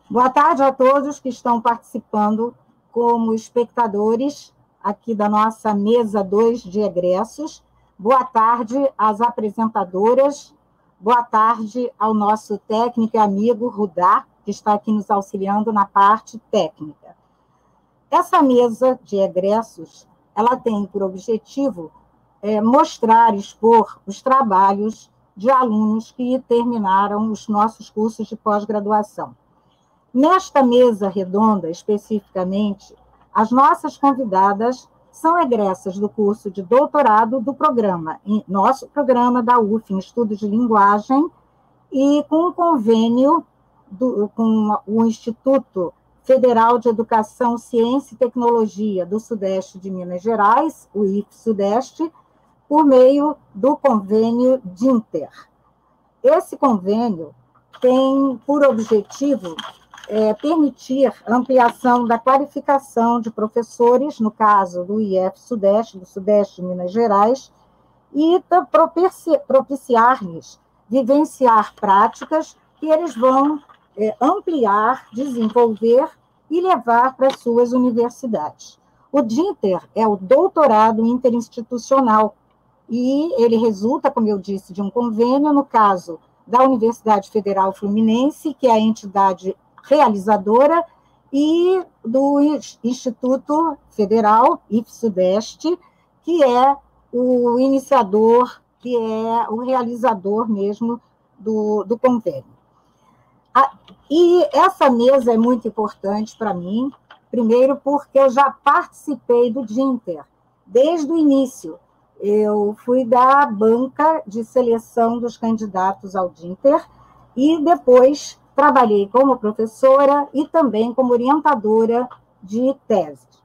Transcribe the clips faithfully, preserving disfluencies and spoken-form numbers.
Boa tarde a todos que estão participando como espectadores aqui da nossa mesa dois de egressos. Boa tarde às apresentadoras. Boa tarde ao nosso técnico e amigo Rudá, que está aqui nos auxiliando na parte técnica. Essa mesa de egressos, ela tem por objetivo é, mostrar, expor os trabalhos de alunos que terminaram os nossos cursos de pós-graduação. Nesta mesa redonda, especificamente, as nossas convidadas são egressas do curso de doutorado do programa, nosso programa da U F, em Estudos de Linguagem, e com um convênio do, com o Instituto Federal de Educação, Ciência e Tecnologia do Sudeste de Minas Gerais, o I F Sudeste, por meio do convênio DINTER. Esse convênio tem por objetivo é, permitir a ampliação da qualificação de professores, no caso do I F Sudeste, do Sudeste de Minas Gerais, e propici, propiciar-lhes vivenciar práticas que eles vão é, ampliar, desenvolver e levar para as suas universidades. O DINTER é o doutorado interinstitucional, e ele resulta, como eu disse, de um convênio, no caso da Universidade Federal Fluminense, que é a entidade realizadora, e do Instituto Federal, I F Sudeste, que é o iniciador, que é o realizador mesmo do, do convênio. A, e essa mesa é muito importante para mim, primeiro porque eu já participei do DINTER, desde o início. Eu fui da banca de seleção dos candidatos ao DINTER e depois trabalhei como professora e também como orientadora de teses.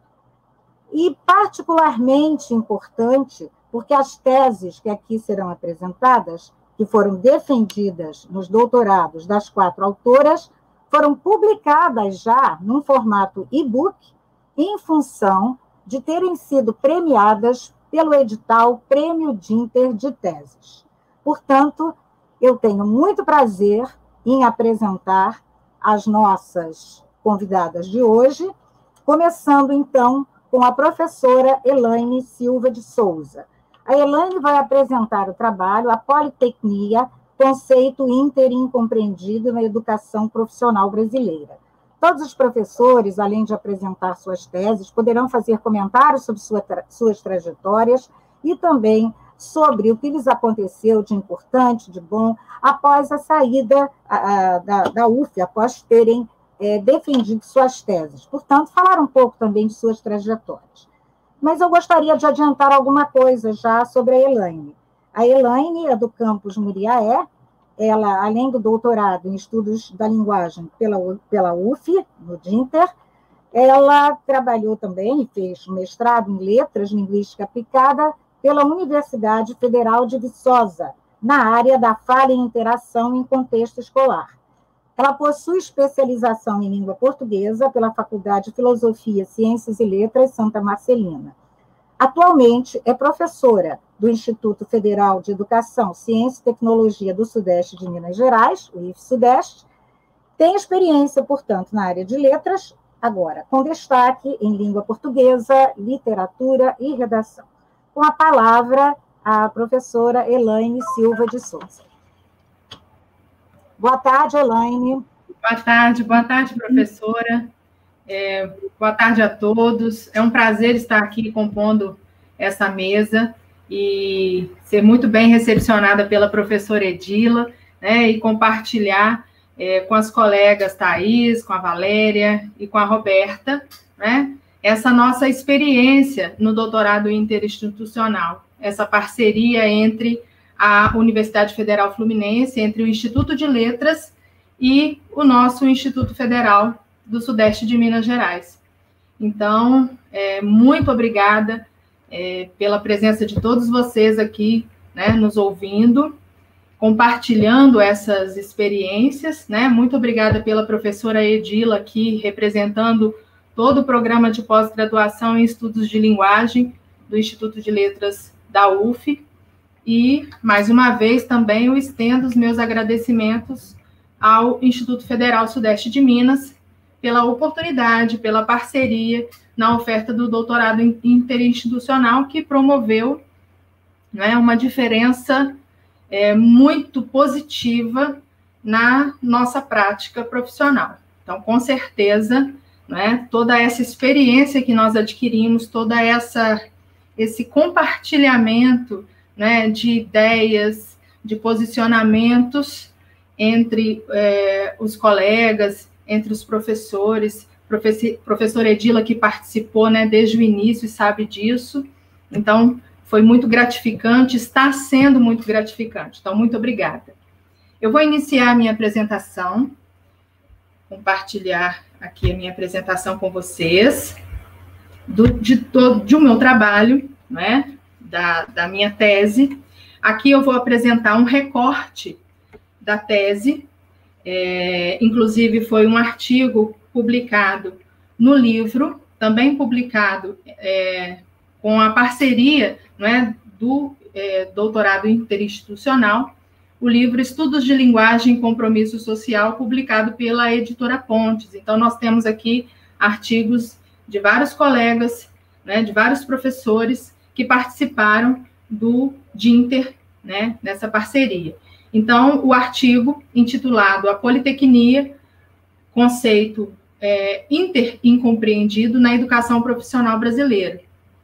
E particularmente importante, porque as teses que aqui serão apresentadas, que foram defendidas nos doutorados das quatro autoras, foram publicadas já num formato e-book, em função de terem sido premiadas pelo edital Prêmio DINTER de Teses. Portanto, eu tenho muito prazer em apresentar as nossas convidadas de hoje, começando, então, com a professora Elaine Silva de Souza. A Elaine vai apresentar o trabalho A Politecnia, conceito interincompreendido na educação profissional brasileira. Todos os professores, além de apresentar suas teses, poderão fazer comentários sobre sua tra- suas trajetórias e também sobre o que lhes aconteceu de importante, de bom, após a saída a, a, da, da U F, após terem é, defendido suas teses. Portanto, falar um pouco também de suas trajetórias. Mas eu gostaria de adiantar alguma coisa já sobre a Elaine. A Elaine é do campus Muriaé. Ela, além do doutorado em estudos da linguagem pela, pela U F, no DINTER, ela trabalhou também e fez mestrado em letras, linguística aplicada, pela Universidade Federal de Viçosa, na área da fala e interação em contexto escolar. Ela possui especialização em língua portuguesa pela Faculdade de Filosofia, Ciências e Letras Santa Marcelina. Atualmente é professora do Instituto Federal de Educação, Ciência e Tecnologia do Sudeste de Minas Gerais, o I F Sudeste. Tem experiência, portanto, na área de letras, agora com destaque em língua portuguesa, literatura e redação. Com a palavra, a professora Elaine Silva de Souza. Boa tarde, Elaine. Boa tarde, boa tarde, professora. É, boa tarde a todos. É um prazer estar aqui compondo essa mesa e ser muito bem recepcionada pela professora Edila, né, e compartilhar é, com as colegas Thaís, com a Valéria e com a Roberta, né, essa nossa experiência no doutorado interinstitucional, essa parceria entre a Universidade Federal Fluminense, entre o Instituto de Letras e o nosso Instituto Federal do Sudeste de Minas Gerais. Então, é, muito obrigada é, pela presença de todos vocês aqui, né, nos ouvindo, compartilhando essas experiências, né? Muito obrigada pela professora Edila aqui, representando todo o programa de pós-graduação em estudos de linguagem do Instituto de Letras da U F, e, mais uma vez, também eu estendo os meus agradecimentos ao Instituto Federal Sudeste de Minas, pela oportunidade, pela parceria na oferta do doutorado interinstitucional, que promoveu, né, uma diferença é, muito positiva na nossa prática profissional. Então, com certeza, né, toda essa experiência que nós adquirimos, toda essa esse compartilhamento, né, de ideias, de posicionamentos entre é, os colegas, entre os professores, professor, professora Edila, que participou, né, desde o início e sabe disso. Então, foi muito gratificante, está sendo muito gratificante. Então, muito obrigada. Eu vou iniciar a minha apresentação, compartilhar aqui a minha apresentação com vocês, do, de, todo, de um meu trabalho, né, da, da minha tese. Aqui eu vou apresentar um recorte da tese, é, inclusive foi um artigo publicado no livro, também publicado é, com a parceria, né, do é, doutorado interinstitucional, o livro Estudos de Linguagem e Compromisso Social, publicado pela editora Pontes. Então, nós temos aqui artigos de vários colegas, né, de vários professores que participaram do DINTER, né, nessa parceria. Então, o artigo intitulado A Politecnia, conceito é, inter-incompreendido na educação profissional brasileira,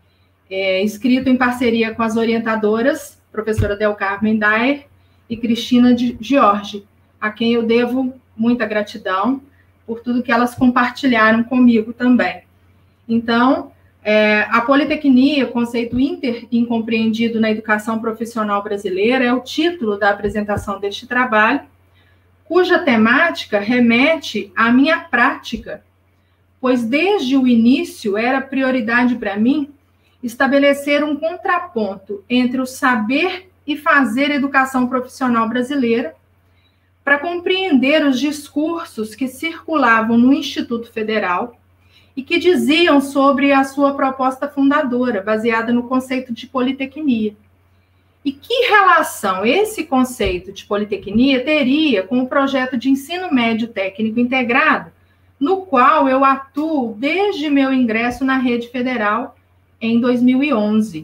é, escrito em parceria com as orientadoras, professora Del Carmen Daer e Cristina Jorge, a quem eu devo muita gratidão por tudo que elas compartilharam comigo também. Então, é, a Politecnia, conceito inter-incompreendido na educação profissional brasileira, é o título da apresentação deste trabalho, cuja temática remete à minha prática, pois desde o início era prioridade para mim estabelecer um contraponto entre o saber e fazer educação profissional brasileira, para compreender os discursos que circulavam no Instituto Federal e que diziam sobre a sua proposta fundadora, baseada no conceito de politecnia. E que relação esse conceito de politecnia teria com o projeto de ensino médio técnico integrado, no qual eu atuo desde meu ingresso na rede federal em dois mil e onze.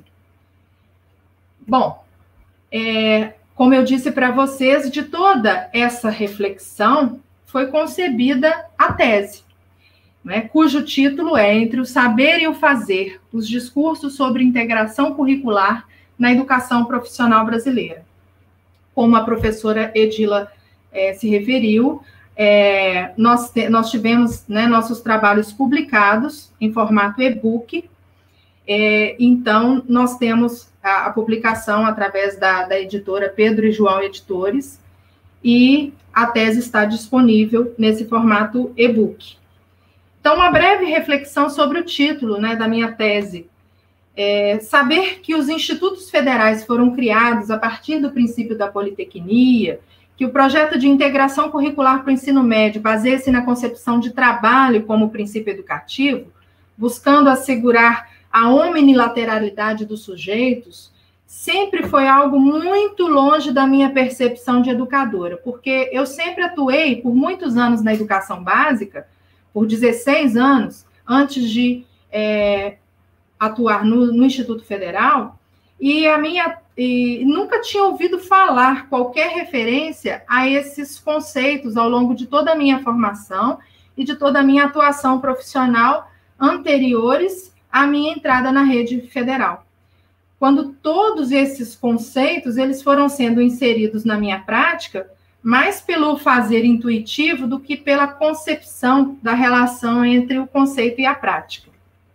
Bom, é, como eu disse para vocês, de toda essa reflexão foi concebida a tese, né, cujo título é Entre o Saber e o Fazer, os discursos sobre integração curricular na educação profissional brasileira. Como a professora Edila é, se referiu, é, nós, te, nós tivemos, né, nossos trabalhos publicados em formato e-book. É, então, nós temos a, a publicação através da, da editora Pedro e João Editores, e a tese está disponível nesse formato e-book. Então, uma breve reflexão sobre o título, né, da minha tese. É, saber que os institutos federais foram criados a partir do princípio da politecnia, que o projeto de integração curricular para o ensino médio baseia-se na concepção de trabalho como princípio educativo, buscando assegurar a omnilateralidade dos sujeitos, sempre foi algo muito longe da minha percepção de educadora, porque eu sempre atuei por muitos anos na educação básica, por dezesseis anos, antes de é, atuar no, no Instituto Federal, e, a minha, e nunca tinha ouvido falar qualquer referência a esses conceitos ao longo de toda a minha formação e de toda a minha atuação profissional anteriores à minha entrada na rede federal. Quando todos esses conceitos eles foram sendo inseridos na minha prática, mais pelo fazer intuitivo do que pela concepção da relação entre o conceito e a prática.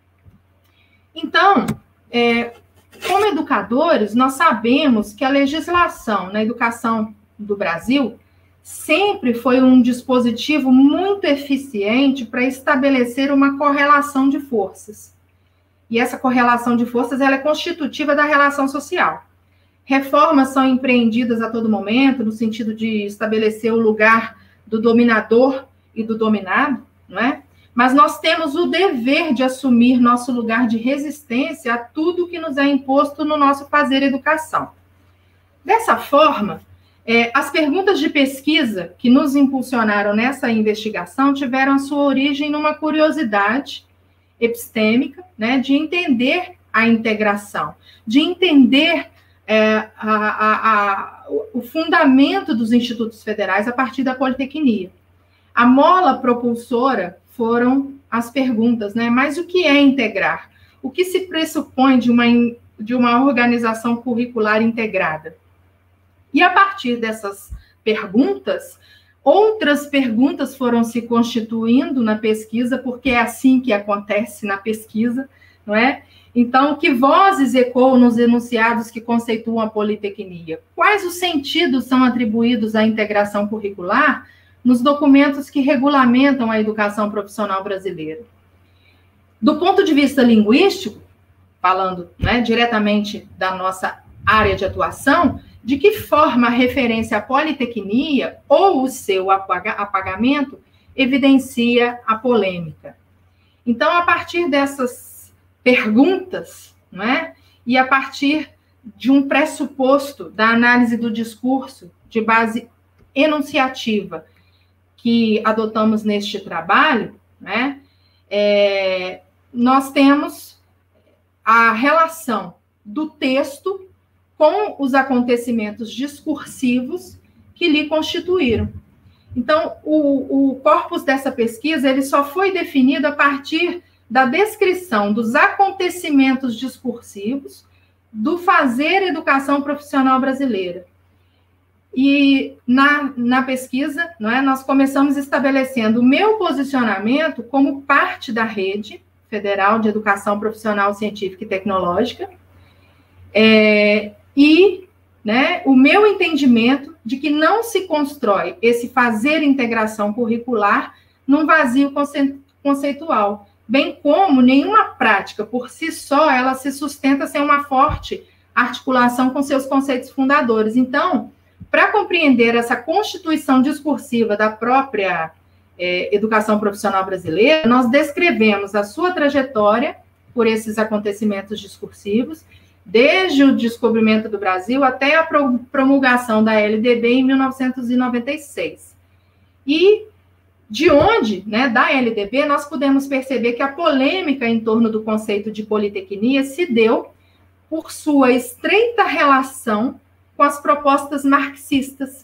Então, é, como educadores, nós sabemos que a legislação na educação do Brasil sempre foi um dispositivo muito eficiente para estabelecer uma correlação de forças. E essa correlação de forças ela é constitutiva da relação social. Reformas são empreendidas a todo momento, no sentido de estabelecer o lugar do dominador e do dominado, não é? Mas nós temos o dever de assumir nosso lugar de resistência a tudo que nos é imposto no nosso fazer educação. Dessa forma, É, as perguntas de pesquisa que nos impulsionaram nessa investigação tiveram a sua origem numa curiosidade epistêmica, né, de entender a integração, de entender é, a, a, a, o fundamento dos institutos federais a partir da Politecnia. A mola propulsora foram as perguntas, né? Mas o que é integrar? O que se pressupõe de uma, de uma organização curricular integrada? E a partir dessas perguntas, outras perguntas foram se constituindo na pesquisa, porque é assim que acontece na pesquisa, não é? Então, que vozes ecoam nos enunciados que conceituam a Politecnia? Quais os sentidos são atribuídos à integração curricular nos documentos que regulamentam a educação profissional brasileira? Do ponto de vista linguístico, falando, né, diretamente da nossa área de atuação, de que forma a referência à Politecnia ou o seu apagamento evidencia a polêmica? Então, a partir dessas perguntas, não é? E a partir de um pressuposto da análise do discurso de base enunciativa que adotamos neste trabalho, né? É, nós temos a relação do texto com os acontecimentos discursivos que lhe constituíram. Então, o, o corpus dessa pesquisa ele só foi definido a partir da descrição dos acontecimentos discursivos do fazer educação profissional brasileira. E na, na pesquisa, não é, nós começamos estabelecendo o meu posicionamento como parte da Rede Federal de Educação Profissional Científica e Tecnológica, é, e né, o meu entendimento de que não se constrói esse fazer integração curricular num vazio conceitual, bem como nenhuma prática por si só, ela se sustenta sem uma forte articulação com seus conceitos fundadores. Então, para compreender essa constituição discursiva da própria é, educação profissional brasileira, nós descrevemos a sua trajetória por esses acontecimentos discursivos, desde o descobrimento do Brasil até a promulgação da L D B em mil novecentos e noventa e seis. E de onde, né, da L D B, nós podemos perceber que a polêmica em torno do conceito de politecnia se deu por sua estreita relação com as propostas marxistas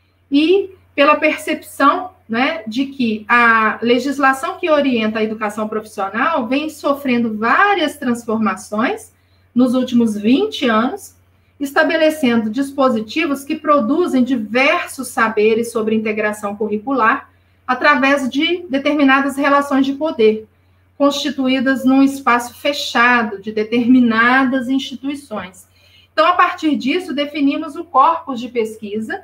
e pela percepção, né, de que a legislação que orienta a educação profissional vem sofrendo várias transformações nos últimos vinte anos, estabelecendo dispositivos que produzem diversos saberes sobre integração curricular através de determinadas relações de poder, constituídas num espaço fechado de determinadas instituições. Então, a partir disso, definimos o corpus de pesquisa,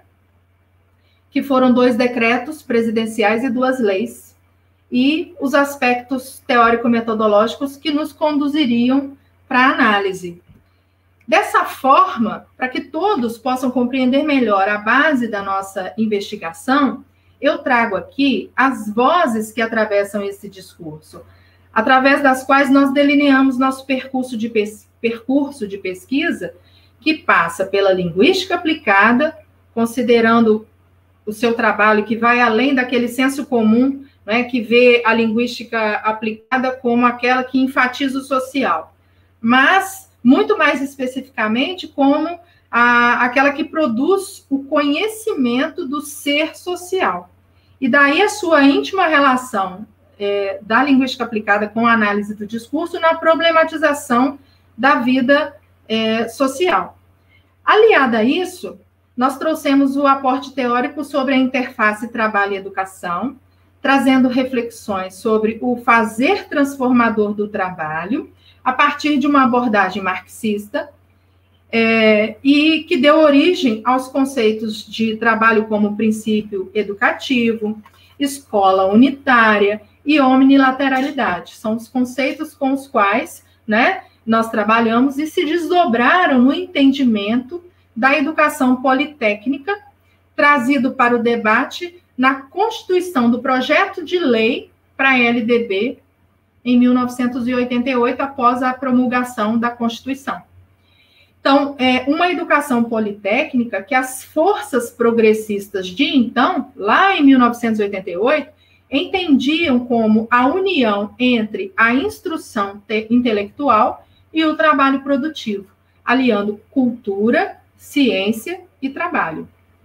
que foram dois decretos presidenciais e duas leis, e os aspectos teórico-metodológicos que nos conduziriam para a análise. Dessa forma, para que todos possam compreender melhor a base da nossa investigação, eu trago aqui as vozes que atravessam esse discurso, através das quais nós delineamos nosso percurso de, pes- percurso de pesquisa, que passa pela linguística aplicada, considerando o seu trabalho que vai além daquele senso comum, né, que vê a linguística aplicada como aquela que enfatiza o social, mas, muito mais especificamente, como a, aquela que produz o conhecimento do ser social. E daí a sua íntima relação é, da linguística aplicada com a análise do discurso na problematização da vida é, social. Aliada a isso, nós trouxemos o aporte teórico sobre a interface trabalho e educação, trazendo reflexões sobre o fazer transformador do trabalho, a partir de uma abordagem marxista, é, e que deu origem aos conceitos de trabalho como princípio educativo, escola unitária e omnilateralidade. São os conceitos com os quais, né, nós trabalhamos e se desdobraram no entendimento da educação politécnica, trazido para o debate na constituição do projeto de lei para a L D B em mil novecentos e oitenta e oito, após a promulgação da Constituição. Então, é uma educação politécnica que as forças progressistas de então, lá em mil novecentos e oitenta e oito, entendiam como a união entre a instrução intelectual e o trabalho produtivo, aliando cultura, ciência e trabalho.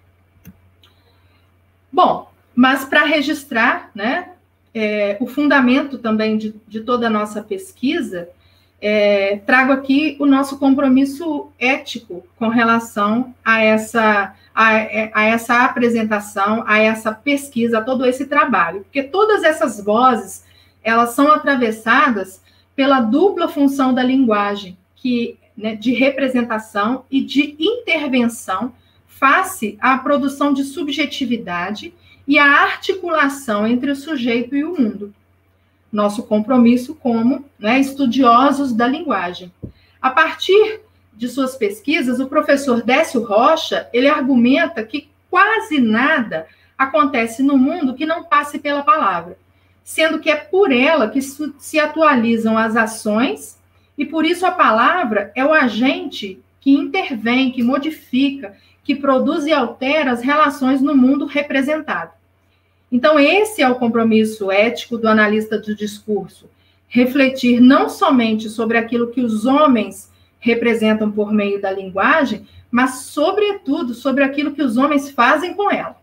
Bom, mas para registrar, né, é, o fundamento também de, de toda a nossa pesquisa, é, trago aqui o nosso compromisso ético com relação a essa, a, a essa apresentação, a essa pesquisa, a todo esse trabalho. Porque todas essas vozes, elas são atravessadas pela dupla função da linguagem, que, né, de representação e de intervenção face à produção de subjetividade e à articulação entre o sujeito e o mundo. Nosso compromisso como, né, estudiosos da linguagem. A partir de suas pesquisas, o professor Décio Rocha, ele argumenta que quase nada acontece no mundo que não passe pela palavra, sendo que é por ela que se atualizam as ações, e por isso a palavra é o agente que intervém, que modifica, que produz e altera as relações no mundo representado. Então, esse é o compromisso ético do analista do discurso, refletir não somente sobre aquilo que os homens representam por meio da linguagem, mas, sobretudo, sobre aquilo que os homens fazem com ela.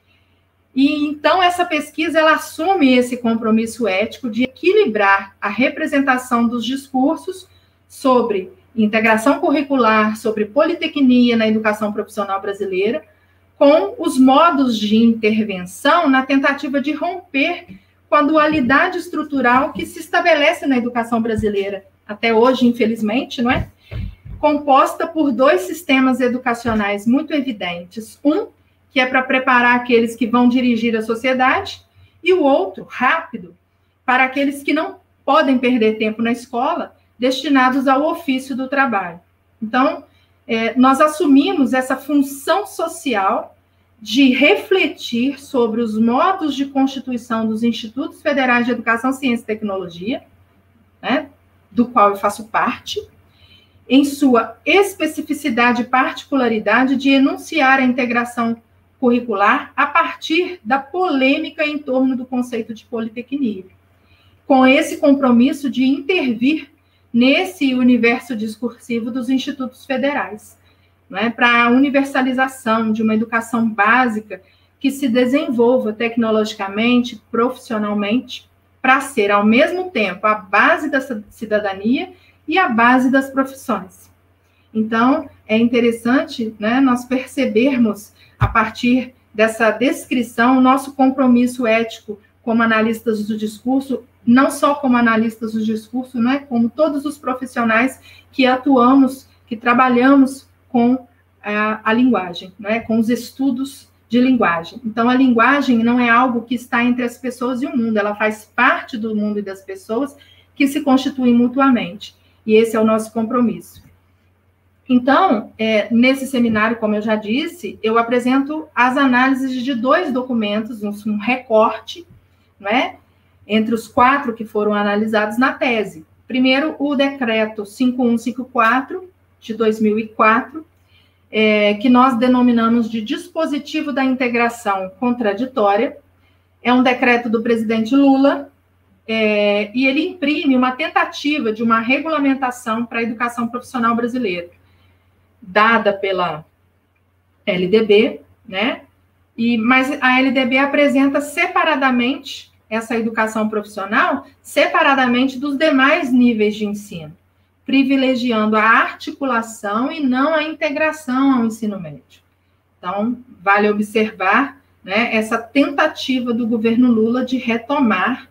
E, então, essa pesquisa, ela assume esse compromisso ético de equilibrar a representação dos discursos sobre integração curricular, sobre politecnia na educação profissional brasileira, com os modos de intervenção na tentativa de romper com a dualidade estrutural que se estabelece na educação brasileira, até hoje, infelizmente, não é? Composta por dois sistemas educacionais muito evidentes. Um, que é para preparar aqueles que vão dirigir a sociedade, e o outro, rápido, para aqueles que não podem perder tempo na escola, destinados ao ofício do trabalho. Então, é, nós assumimos essa função social de refletir sobre os modos de constituição dos Institutos Federais de Educação, Ciência e Tecnologia, né, do qual eu faço parte, em sua especificidade e particularidade de enunciar a integração curricular a partir da polêmica em torno do conceito de politecnia, com esse compromisso de intervir nesse universo discursivo dos institutos federais, não é? Para a universalização de uma educação básica que se desenvolva tecnologicamente, profissionalmente, para ser, ao mesmo tempo, a base da cidadania e a base das profissões. Então, é interessante, né, nós percebermos, a partir dessa descrição, o nosso compromisso ético como analistas do discurso, não só como analistas do discurso, não é? Como todos os profissionais que atuamos, que trabalhamos com a, a linguagem, não é? Com os estudos de linguagem. Então, a linguagem não é algo que está entre as pessoas e o mundo, ela faz parte do mundo e das pessoas que se constituem mutuamente. E esse é o nosso compromisso. Então, é, nesse seminário, como eu já disse, eu apresento as análises de dois documentos, um, um recorte, não é? Entre os quatro que foram analisados na tese. Primeiro, o decreto cinco mil cento e cinquenta e quatro, de dois mil e quatro, é, que nós denominamos de dispositivo da integração contraditória. É um decreto do presidente Lula, é, e ele imprime uma tentativa de uma regulamentação para a educação profissional brasileira, dada pela L D B, né? E, mas a L D B apresenta separadamente essa educação profissional, separadamente dos demais níveis de ensino, privilegiando a articulação e não a integração ao ensino médio. Então, vale observar, né, essa tentativa do governo Lula de retomar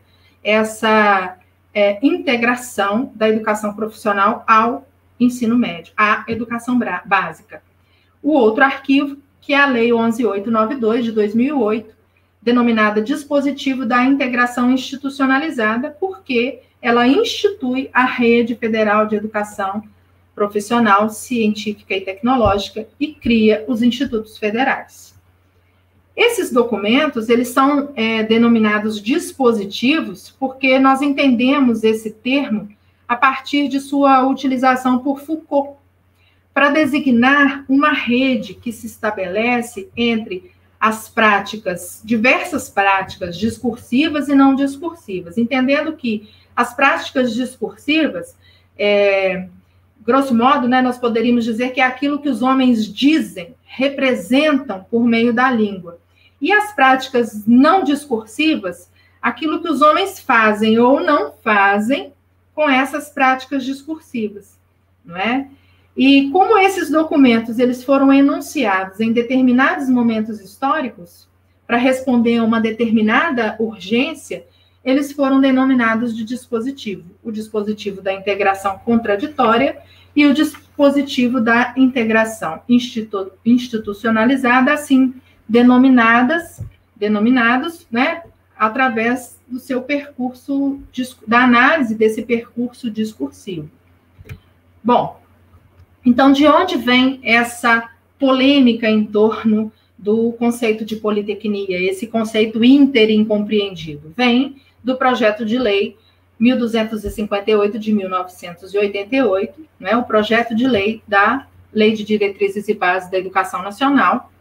essa é, integração da educação profissional ao ensino médio, à educação básica. O outro arquivo, que é a Lei onze mil oitocentos e noventa e dois, de dois mil e oito, denominada Dispositivo da Integração Institucionalizada, porque ela institui a Rede Federal de Educação Profissional, Científica e Tecnológica e cria os institutos federais. Esses documentos, eles são é, denominados dispositivos porque nós entendemos esse termo a partir de sua utilização por Foucault, para designar uma rede que se estabelece entre as práticas, diversas práticas discursivas e não discursivas, entendendo que as práticas discursivas, é, grosso modo, né, nós poderíamos dizer que é aquilo que os homens dizem, representam por meio da língua. E as práticas não discursivas, aquilo que os homens fazem ou não fazem com essas práticas discursivas, não é? E como esses documentos eles foram enunciados em determinados momentos históricos, para responder a uma determinada urgência, eles foram denominados de dispositivo. O dispositivo da integração contraditória e o dispositivo da integração institu institucionalizada, assim denominadas, denominados, né, através do seu percurso, da análise desse percurso discursivo. Bom, então, de onde vem essa polêmica em torno do conceito de politecnia, esse conceito interincompreendido? Vem do projeto de lei mil duzentos e cinquenta e oito de mil novecentos e oitenta e oito, né, o projeto de lei da Lei de Diretrizes e Bases da Educação Nacional.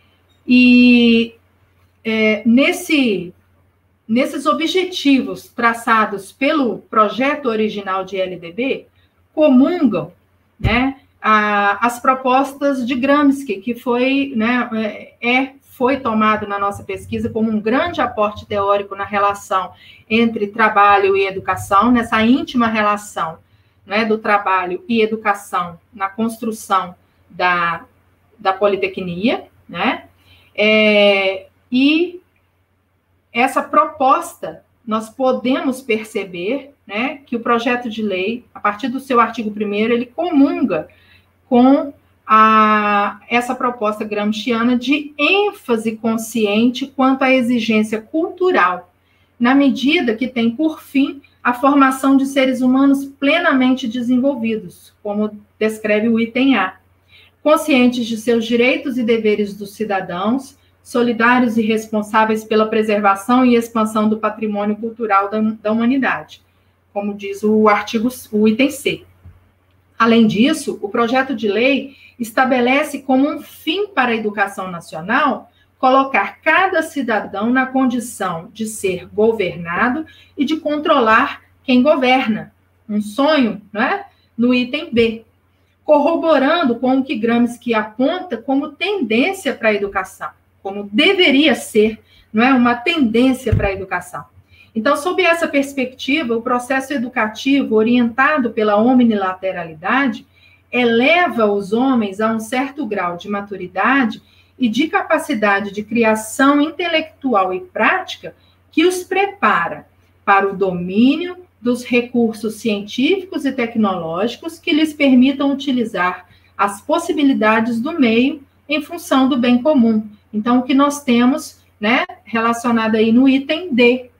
E é, nesse, nesses objetivos traçados pelo projeto original de L D B, comungam, né, a, as propostas de Gramsci, que foi, né, é, foi tomado na nossa pesquisa como um grande aporte teórico na relação entre trabalho e educação, nessa íntima relação, né, do trabalho e educação na construção da, da politecnia, né, é, e essa proposta, nós podemos perceber, né, que o projeto de lei, a partir do seu artigo primeiro, ele comunga com a, essa proposta gramsciana de ênfase consciente quanto à exigência cultural, na medida que tem por fim a formação de seres humanos plenamente desenvolvidos, como descreve o item A, conscientes de seus direitos e deveres dos cidadãos, solidários e responsáveis pela preservação e expansão do patrimônio cultural da, da humanidade, como diz o artigo, o item C. Além disso, o projeto de lei estabelece como um fim para a educação nacional colocar cada cidadão na condição de ser governado e de controlar quem governa. Um sonho, não é? No item B, corroborando com o que Gramsci aponta como tendência para a educação, como deveria ser, não é, uma tendência para a educação. Então, sob essa perspectiva, o processo educativo orientado pela omnilateralidade eleva os homens a um certo grau de maturidade e de capacidade de criação intelectual e prática que os prepara para o domínio dos recursos científicos e tecnológicos que lhes permitam utilizar as possibilidades do meio em função do bem comum. Então, o que nós temos, né, relacionado aí no item D.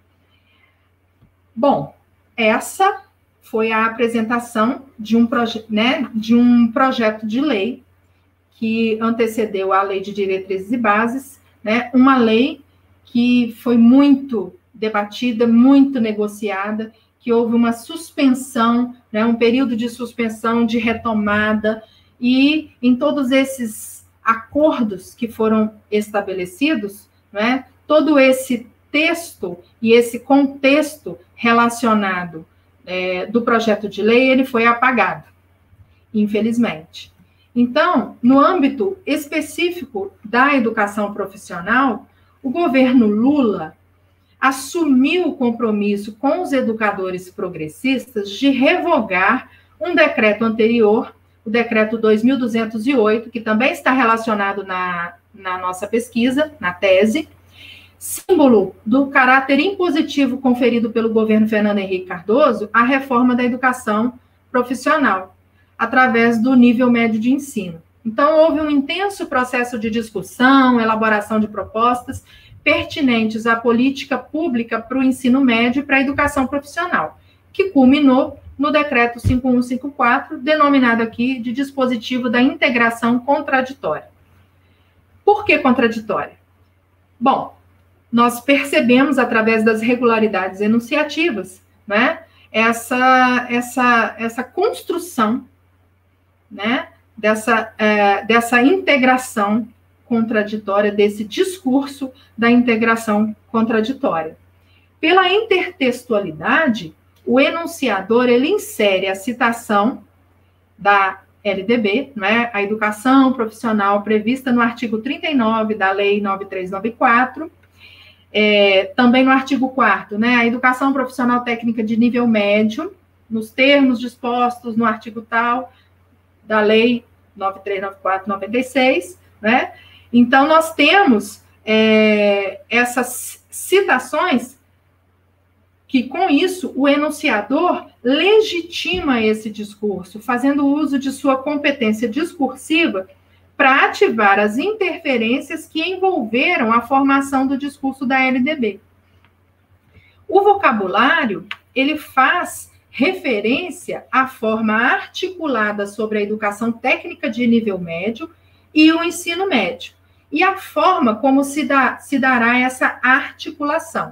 Bom, essa foi a apresentação de um, né, de um projeto de lei que antecedeu a Lei de Diretrizes e Bases, né, uma lei que foi muito debatida, muito negociada, que houve uma suspensão, né, um período de suspensão, de retomada, e em todos esses acordos que foram estabelecidos, né, todo esse texto e esse contexto relacionado é, do projeto de lei, ele foi apagado, infelizmente. Então, no âmbito específico da educação profissional, o governo Lula assumiu o compromisso com os educadores progressistas de revogar um decreto anterior, o decreto dois mil duzentos e oito, que também está relacionado na, na nossa pesquisa, na tese, símbolo do caráter impositivo conferido pelo governo Fernando Henrique Cardoso à reforma da educação profissional, através do nível médio de ensino. Então, houve um intenso processo de discussão, elaboração de propostas pertinentes à política pública para o ensino médio e para a educação profissional, que culminou no decreto cinco mil cento e cinquenta e quatro, denominado aqui de dispositivo da integração contraditória. Por que contraditória? Bom, nós percebemos, através das regularidades enunciativas, né, essa, essa, essa construção, né, dessa, é, dessa integração contraditória, desse discurso da integração contraditória. Pela intertextualidade, o enunciador ele insere a citação da L D B, né, a educação profissional prevista no artigo trinta e nove da Lei nove mil trezentos e noventa e quatro, é, também no artigo quarto, né, a educação profissional técnica de nível médio, nos termos dispostos no artigo tal da Lei nove mil trezentos e noventa e quatro, noventa e seis, né? Então, nós temos é, essas citações que, com isso, o enunciador legitima esse discurso, fazendo uso de sua competência discursiva para ativar as interferências que envolveram a formação do discurso da L D B. O vocabulário, ele faz referência à forma articulada sobre a educação técnica de nível médio e o ensino médio, e a forma como se, dá, se dará essa articulação,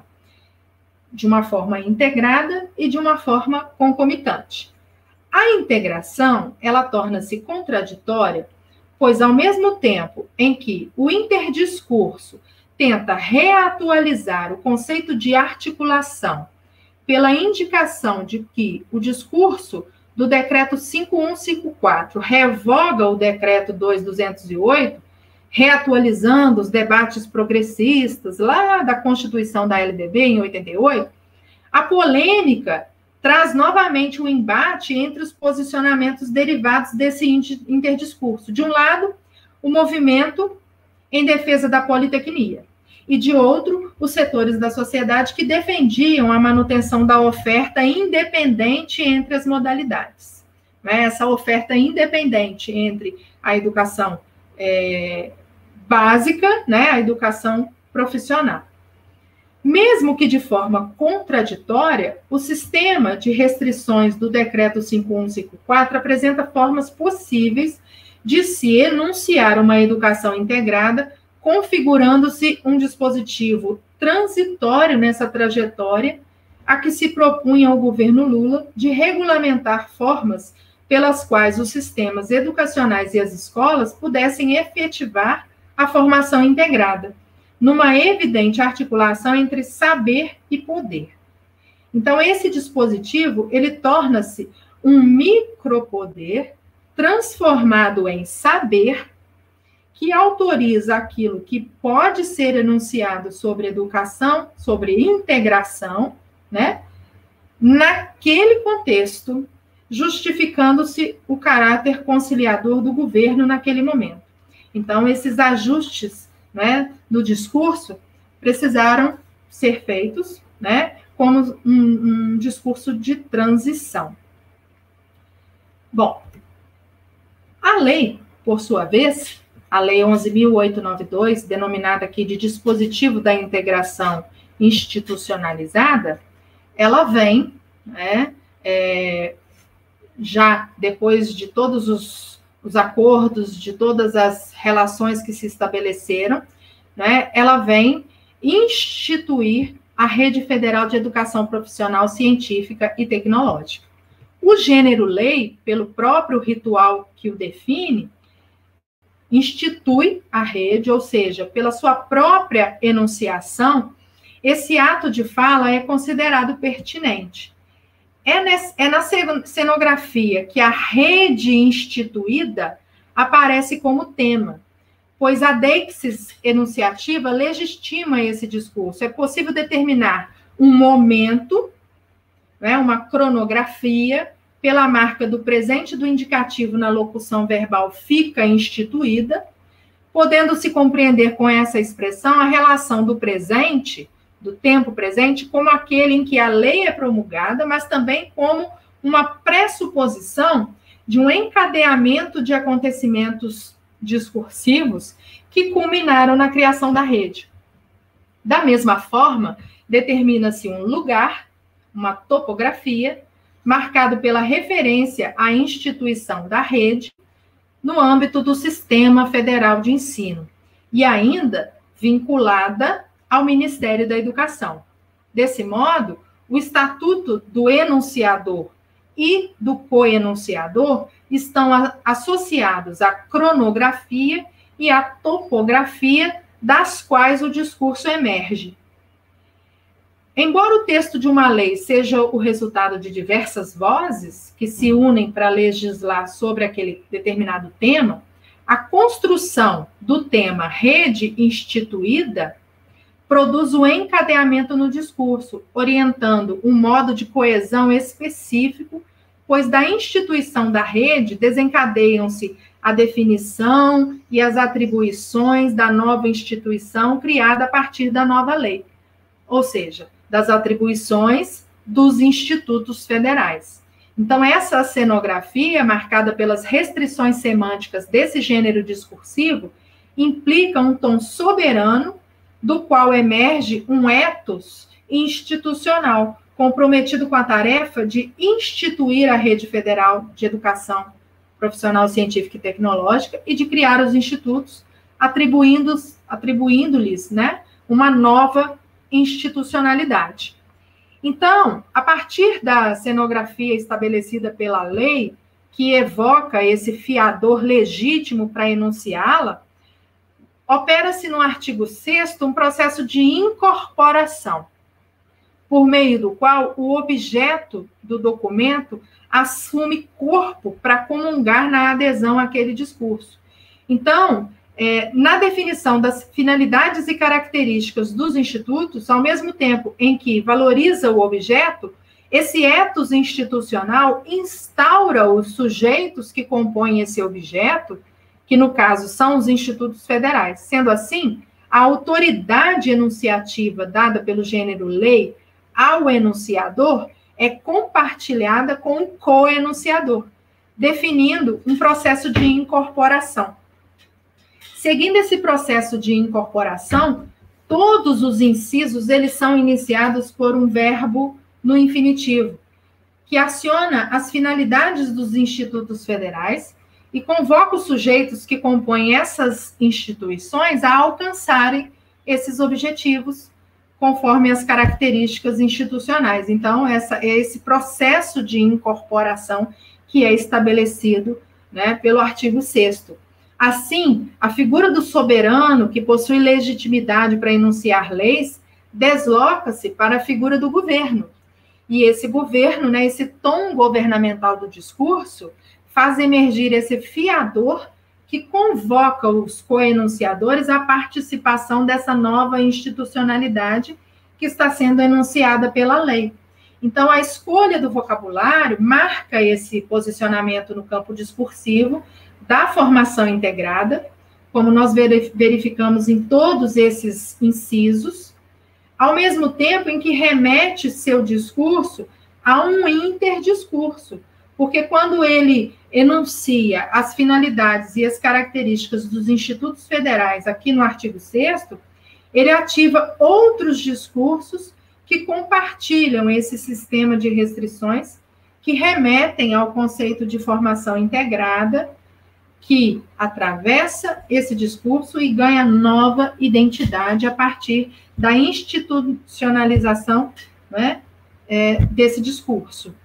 de uma forma integrada e de uma forma concomitante. A integração, ela torna-se contraditória, pois ao mesmo tempo em que o interdiscurso tenta reatualizar o conceito de articulação pela indicação de que o discurso do decreto cinco mil cento e cinquenta e quatro revoga o decreto dois mil duzentos e oito, reatualizando os debates progressistas lá da Constituição da L D B em oitenta e oito, a polêmica traz novamente um embate entre os posicionamentos derivados desse interdiscurso. De um lado, o movimento em defesa da politecnia, e de outro, os setores da sociedade que defendiam a manutenção da oferta independente entre as modalidades. Essa oferta independente entre a educação é, básica, né, a educação profissional. Mesmo que de forma contraditória, o sistema de restrições do decreto cinco mil cento e cinquenta e quatro apresenta formas possíveis de se enunciar uma educação integrada, configurando-se um dispositivo transitório nessa trajetória a que se propunha o governo Lula de regulamentar formas pelas quais os sistemas educacionais e as escolas pudessem efetivar a formação integrada, numa evidente articulação entre saber e poder. Então, esse dispositivo, ele torna-se um micropoder transformado em saber, que autoriza aquilo que pode ser enunciado sobre educação, sobre integração, né, naquele contexto, justificando-se o caráter conciliador do governo naquele momento. Então, esses ajustes, né, do discurso precisaram ser feitos, né, como um, um discurso de transição. Bom, a lei, por sua vez, a Lei onze mil oitocentos e noventa e dois, denominada aqui de Dispositivo da Integração Institucionalizada, ela vem, né, é, já depois de todos os, os acordos, de todas as relações que se estabeleceram, né, ela vem instituir a Rede Federal de Educação Profissional Científica e Tecnológica. O gênero lei, pelo próprio ritual que o define, institui a rede, ou seja, pela sua própria enunciação, esse ato de fala é considerado pertinente. É, nesse, é na cenografia que a rede instituída aparece como tema, pois a deixis enunciativa legitima esse discurso. É possível determinar um momento, né, uma cronografia, pela marca do presente do indicativo na locução verbal fica instituída, podendo-se compreender com essa expressão a relação do presente, do tempo presente, como aquele em que a lei é promulgada, mas também como uma pressuposição de um encadeamento de acontecimentos discursivos que culminaram na criação da rede. Da mesma forma, determina-se um lugar, uma topografia, marcado pela referência à instituição da rede no âmbito do Sistema Federal de Ensino, e ainda vinculada ao Ministério da Educação. Desse modo, o Estatuto do Enunciador e do coenunciador estão a, associados à cronografia e à topografia das quais o discurso emerge. Embora o texto de uma lei seja o resultado de diversas vozes que se unem para legislar sobre aquele determinado tema, a construção do tema rede instituída produz o encadeamento no discurso, orientando um modo de coesão específico, pois da instituição da rede desencadeiam-se a definição e as atribuições da nova instituição criada a partir da nova lei, ou seja, das atribuições dos institutos federais. Então, essa cenografia, marcada pelas restrições semânticas desse gênero discursivo, implica um tom soberano, do qual emerge um ethos institucional, comprometido com a tarefa de instituir a Rede Federal de Educação Profissional, Científica e Tecnológica e de criar os institutos, atribuindo-lhes atribuindo né, uma nova institucionalidade. Então, a partir da cenografia estabelecida pela lei, que evoca esse fiador legítimo para enunciá-la, opera-se no artigo sexto um processo de incorporação, por meio do qual o objeto do documento assume corpo para comungar na adesão àquele discurso. Então, É, na definição das finalidades e características dos institutos, ao mesmo tempo em que valoriza o objeto, esse ethos institucional instaura os sujeitos que compõem esse objeto, que no caso são os institutos federais. Sendo assim, a autoridade enunciativa dada pelo gênero lei ao enunciador é compartilhada com o coenunciador, definindo um processo de incorporação. Seguindo esse processo de incorporação, todos os incisos eles são iniciados por um verbo no infinitivo, que aciona as finalidades dos institutos federais e convoca os sujeitos que compõem essas instituições a alcançarem esses objetivos conforme as características institucionais. Então, essa, é esse processo de incorporação que é estabelecido, né, pelo artigo sexto. Assim, a figura do soberano, que possui legitimidade para enunciar leis, desloca-se para a figura do governo. E esse governo, né, esse tom governamental do discurso, faz emergir esse fiador que convoca os coenunciadores à participação dessa nova institucionalidade que está sendo enunciada pela lei. Então, a escolha do vocabulário marca esse posicionamento no campo discursivo da formação integrada, como nós verificamos em todos esses incisos, ao mesmo tempo em que remete seu discurso a um interdiscurso, porque quando ele enuncia as finalidades e as características dos institutos federais aqui no artigo sexto, ele ativa outros discursos que compartilham esse sistema de restrições, que remetem ao conceito de formação integrada, que atravessa esse discurso e ganha nova identidade a partir da institucionalização, né, é, desse discurso.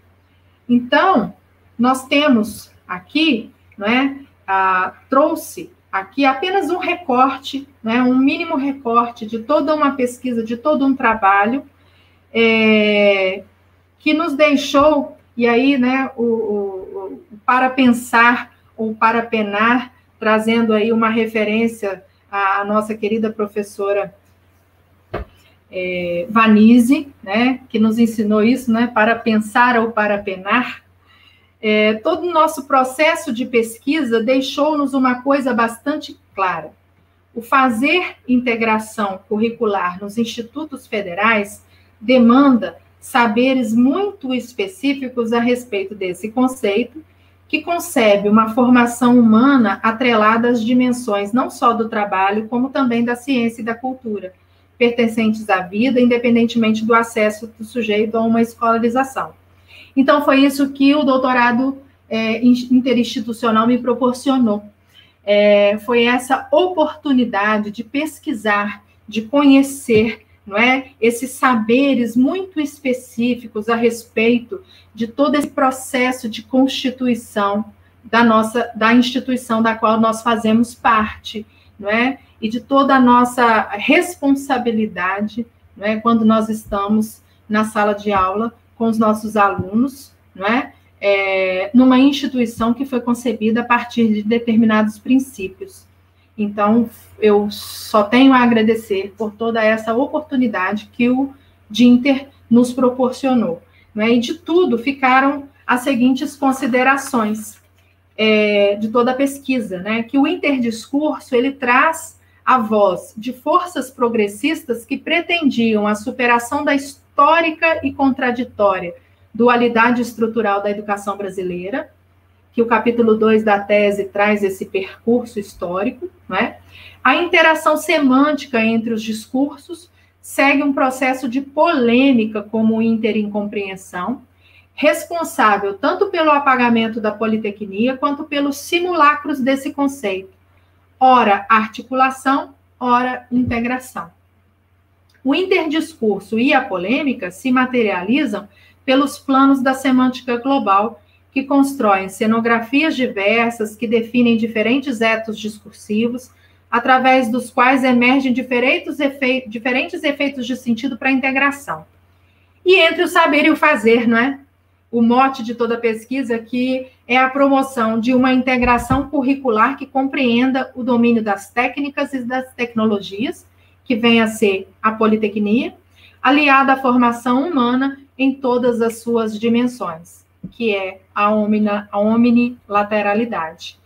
Então, nós temos aqui, né, a, trouxe aqui apenas um recorte, né, um mínimo recorte de toda uma pesquisa, de todo um trabalho, é, que nos deixou, e aí, né, o, o, o para pensar ou para penar, trazendo aí uma referência à nossa querida professora é, Vanise, né, que nos ensinou isso, né, para pensar ou para penar. É, todo o nosso processo de pesquisa deixou-nos uma coisa bastante clara. O fazer integração curricular nos institutos federais demanda saberes muito específicos a respeito desse conceito, que concebe uma formação humana atrelada às dimensões não só do trabalho, como também da ciência e da cultura, pertencentes à vida, independentemente do acesso do sujeito a uma escolarização. Então, foi isso que o doutorado é, interinstitucional me proporcionou. É, foi essa oportunidade de pesquisar, de conhecer, não é? Esses saberes muito específicos a respeito de todo esse processo de constituição da nossa, da instituição da qual nós fazemos parte, não é? E de toda a nossa responsabilidade, não é? Quando nós estamos na sala de aula com os nossos alunos, não é? É, numa instituição que foi concebida a partir de determinados princípios. Então, eu só tenho a agradecer por toda essa oportunidade que o Dinter nos proporcionou, não é? E de tudo ficaram as seguintes considerações é, de toda a pesquisa, né? Que o interdiscurso, ele traz a voz de forças progressistas que pretendiam a superação da histórica e contraditória dualidade estrutural da educação brasileira, que o capítulo dois da tese traz esse percurso histórico, né? A interação semântica entre os discursos segue um processo de polêmica como interincompreensão, responsável tanto pelo apagamento da politecnia quanto pelos simulacros desse conceito, ora articulação, ora integração. O interdiscurso e a polêmica se materializam pelos planos da semântica global, que constroem cenografias diversas, que definem diferentes etos discursivos, através dos quais emergem diferentes efeitos, diferentes efeitos de sentido para a integração. E entre o saber e o fazer, não é? O mote de toda a pesquisa que é a promoção de uma integração curricular que compreenda o domínio das técnicas e das tecnologias, que vem a ser a politecnia, aliada à formação humana em todas as suas dimensões, que é a, omina, a omnilateralidade.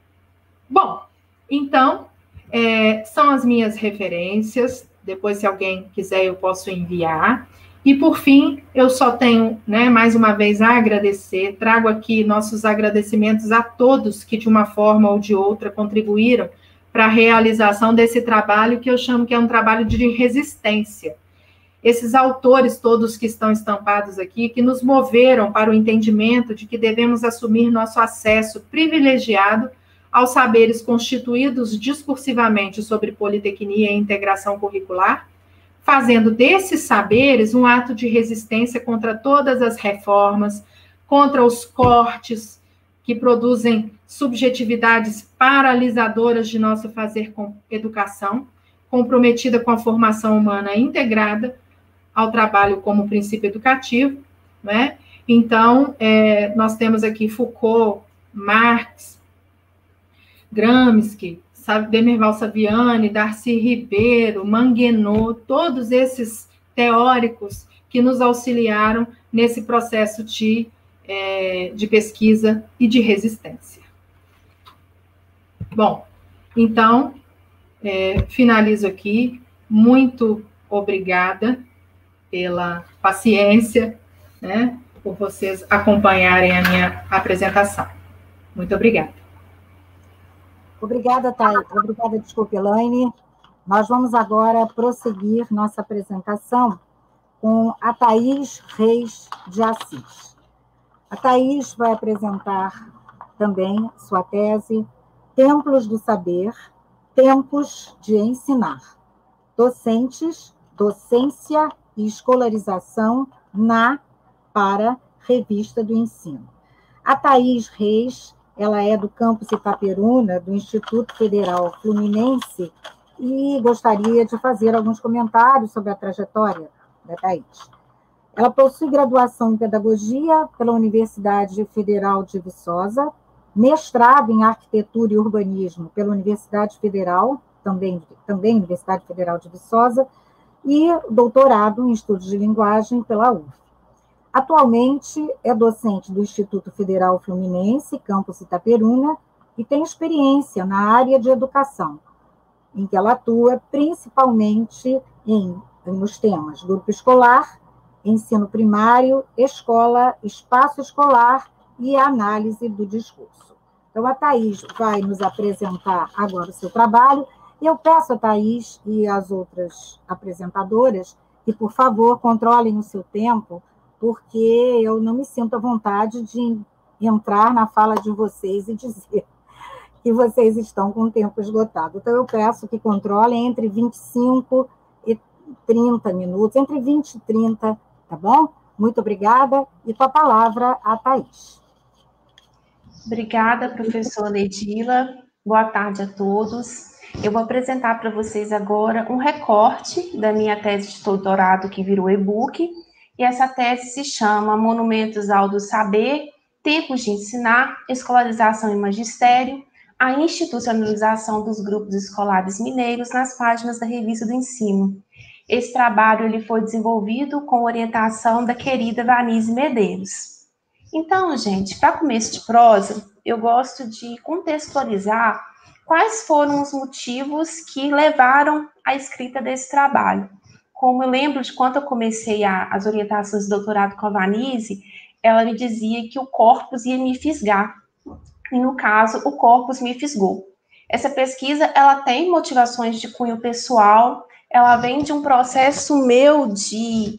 Bom, então, é, são as minhas referências, depois, se alguém quiser, eu posso enviar. E, por fim, eu só tenho, né, mais uma vez, a agradecer, trago aqui nossos agradecimentos a todos que, de uma forma ou de outra, contribuíram para a realização desse trabalho, que eu chamo que é um trabalho de resistência. Esses autores todos que estão estampados aqui, que nos moveram para o entendimento de que devemos assumir nosso acesso privilegiado aos saberes constituídos discursivamente sobre politecnia e integração curricular, fazendo desses saberes um ato de resistência contra todas as reformas, contra os cortes que produzem subjetividades paralisadoras de nosso fazer com educação, comprometida com a formação humana integrada ao trabalho como princípio educativo, né? Então, é, nós temos aqui Foucault, Marx, Gramsci, Demerval Saviani, Darcy Ribeiro, Manguenot, todos esses teóricos que nos auxiliaram nesse processo de, é, de pesquisa e de resistência. Bom, então, é, finalizo aqui. Muito obrigada pela paciência, né, por vocês acompanharem a minha apresentação. Muito obrigada. Obrigada, Thaís. Obrigada, desculpe, Elaine. Nós vamos agora prosseguir nossa apresentação com a Thaís Reis de Assis. A Thaís vai apresentar também sua tese Templos do Saber, Tempos de Ensinar, Docentes, Docência e Escolarização na para Revista do Ensino. A Thaís Reis, ela é do campus Itaperuna, do Instituto Federal Fluminense, e gostaria de fazer alguns comentários sobre a trajetória da Thaís. Ela possui graduação em Pedagogia pela Universidade Federal de Viçosa, mestrado em Arquitetura e Urbanismo pela Universidade Federal, também, também Universidade Federal de Viçosa, e doutorado em Estudos de Linguagem pela U F. Atualmente é docente do Instituto Federal Fluminense, campus Itaperuna, e tem experiência na área de educação, em que ela atua principalmente em, nos temas grupo escolar, ensino primário, escola, espaço escolar e análise do discurso. Então, a Thaís vai nos apresentar agora o seu trabalho, e eu peço a Thaís e as outras apresentadoras que, por favor, controlem o seu tempo, porque eu não me sinto à vontade de entrar na fala de vocês e dizer que vocês estão com o tempo esgotado. Então, eu peço que controlem entre vinte e cinco e trinta minutos, entre vinte e trinta, tá bom? Muito obrigada, e com a palavra a Thaís. Obrigada, professora Neidila. Boa tarde a todos. Eu vou apresentar para vocês agora um recorte da minha tese de doutorado que virou e-book, e essa tese se chama Monumentos ao do Saber, Tempos de Ensinar, Escolarização e Magistério, a institucionalização dos grupos escolares mineiros nas páginas da Revista do Ensino. Esse trabalho ele foi desenvolvido com orientação da querida Vanise Medeiros. Então, gente, para começo de prosa, eu gosto de contextualizar quais foram os motivos que levaram à escrita desse trabalho. Como eu lembro de quando eu comecei a, as orientações de doutorado com a Vanise, ela me dizia que o corpus ia me fisgar. E, no caso, o corpus me fisgou. Essa pesquisa, ela tem motivações de cunho pessoal, ela vem de um processo meu de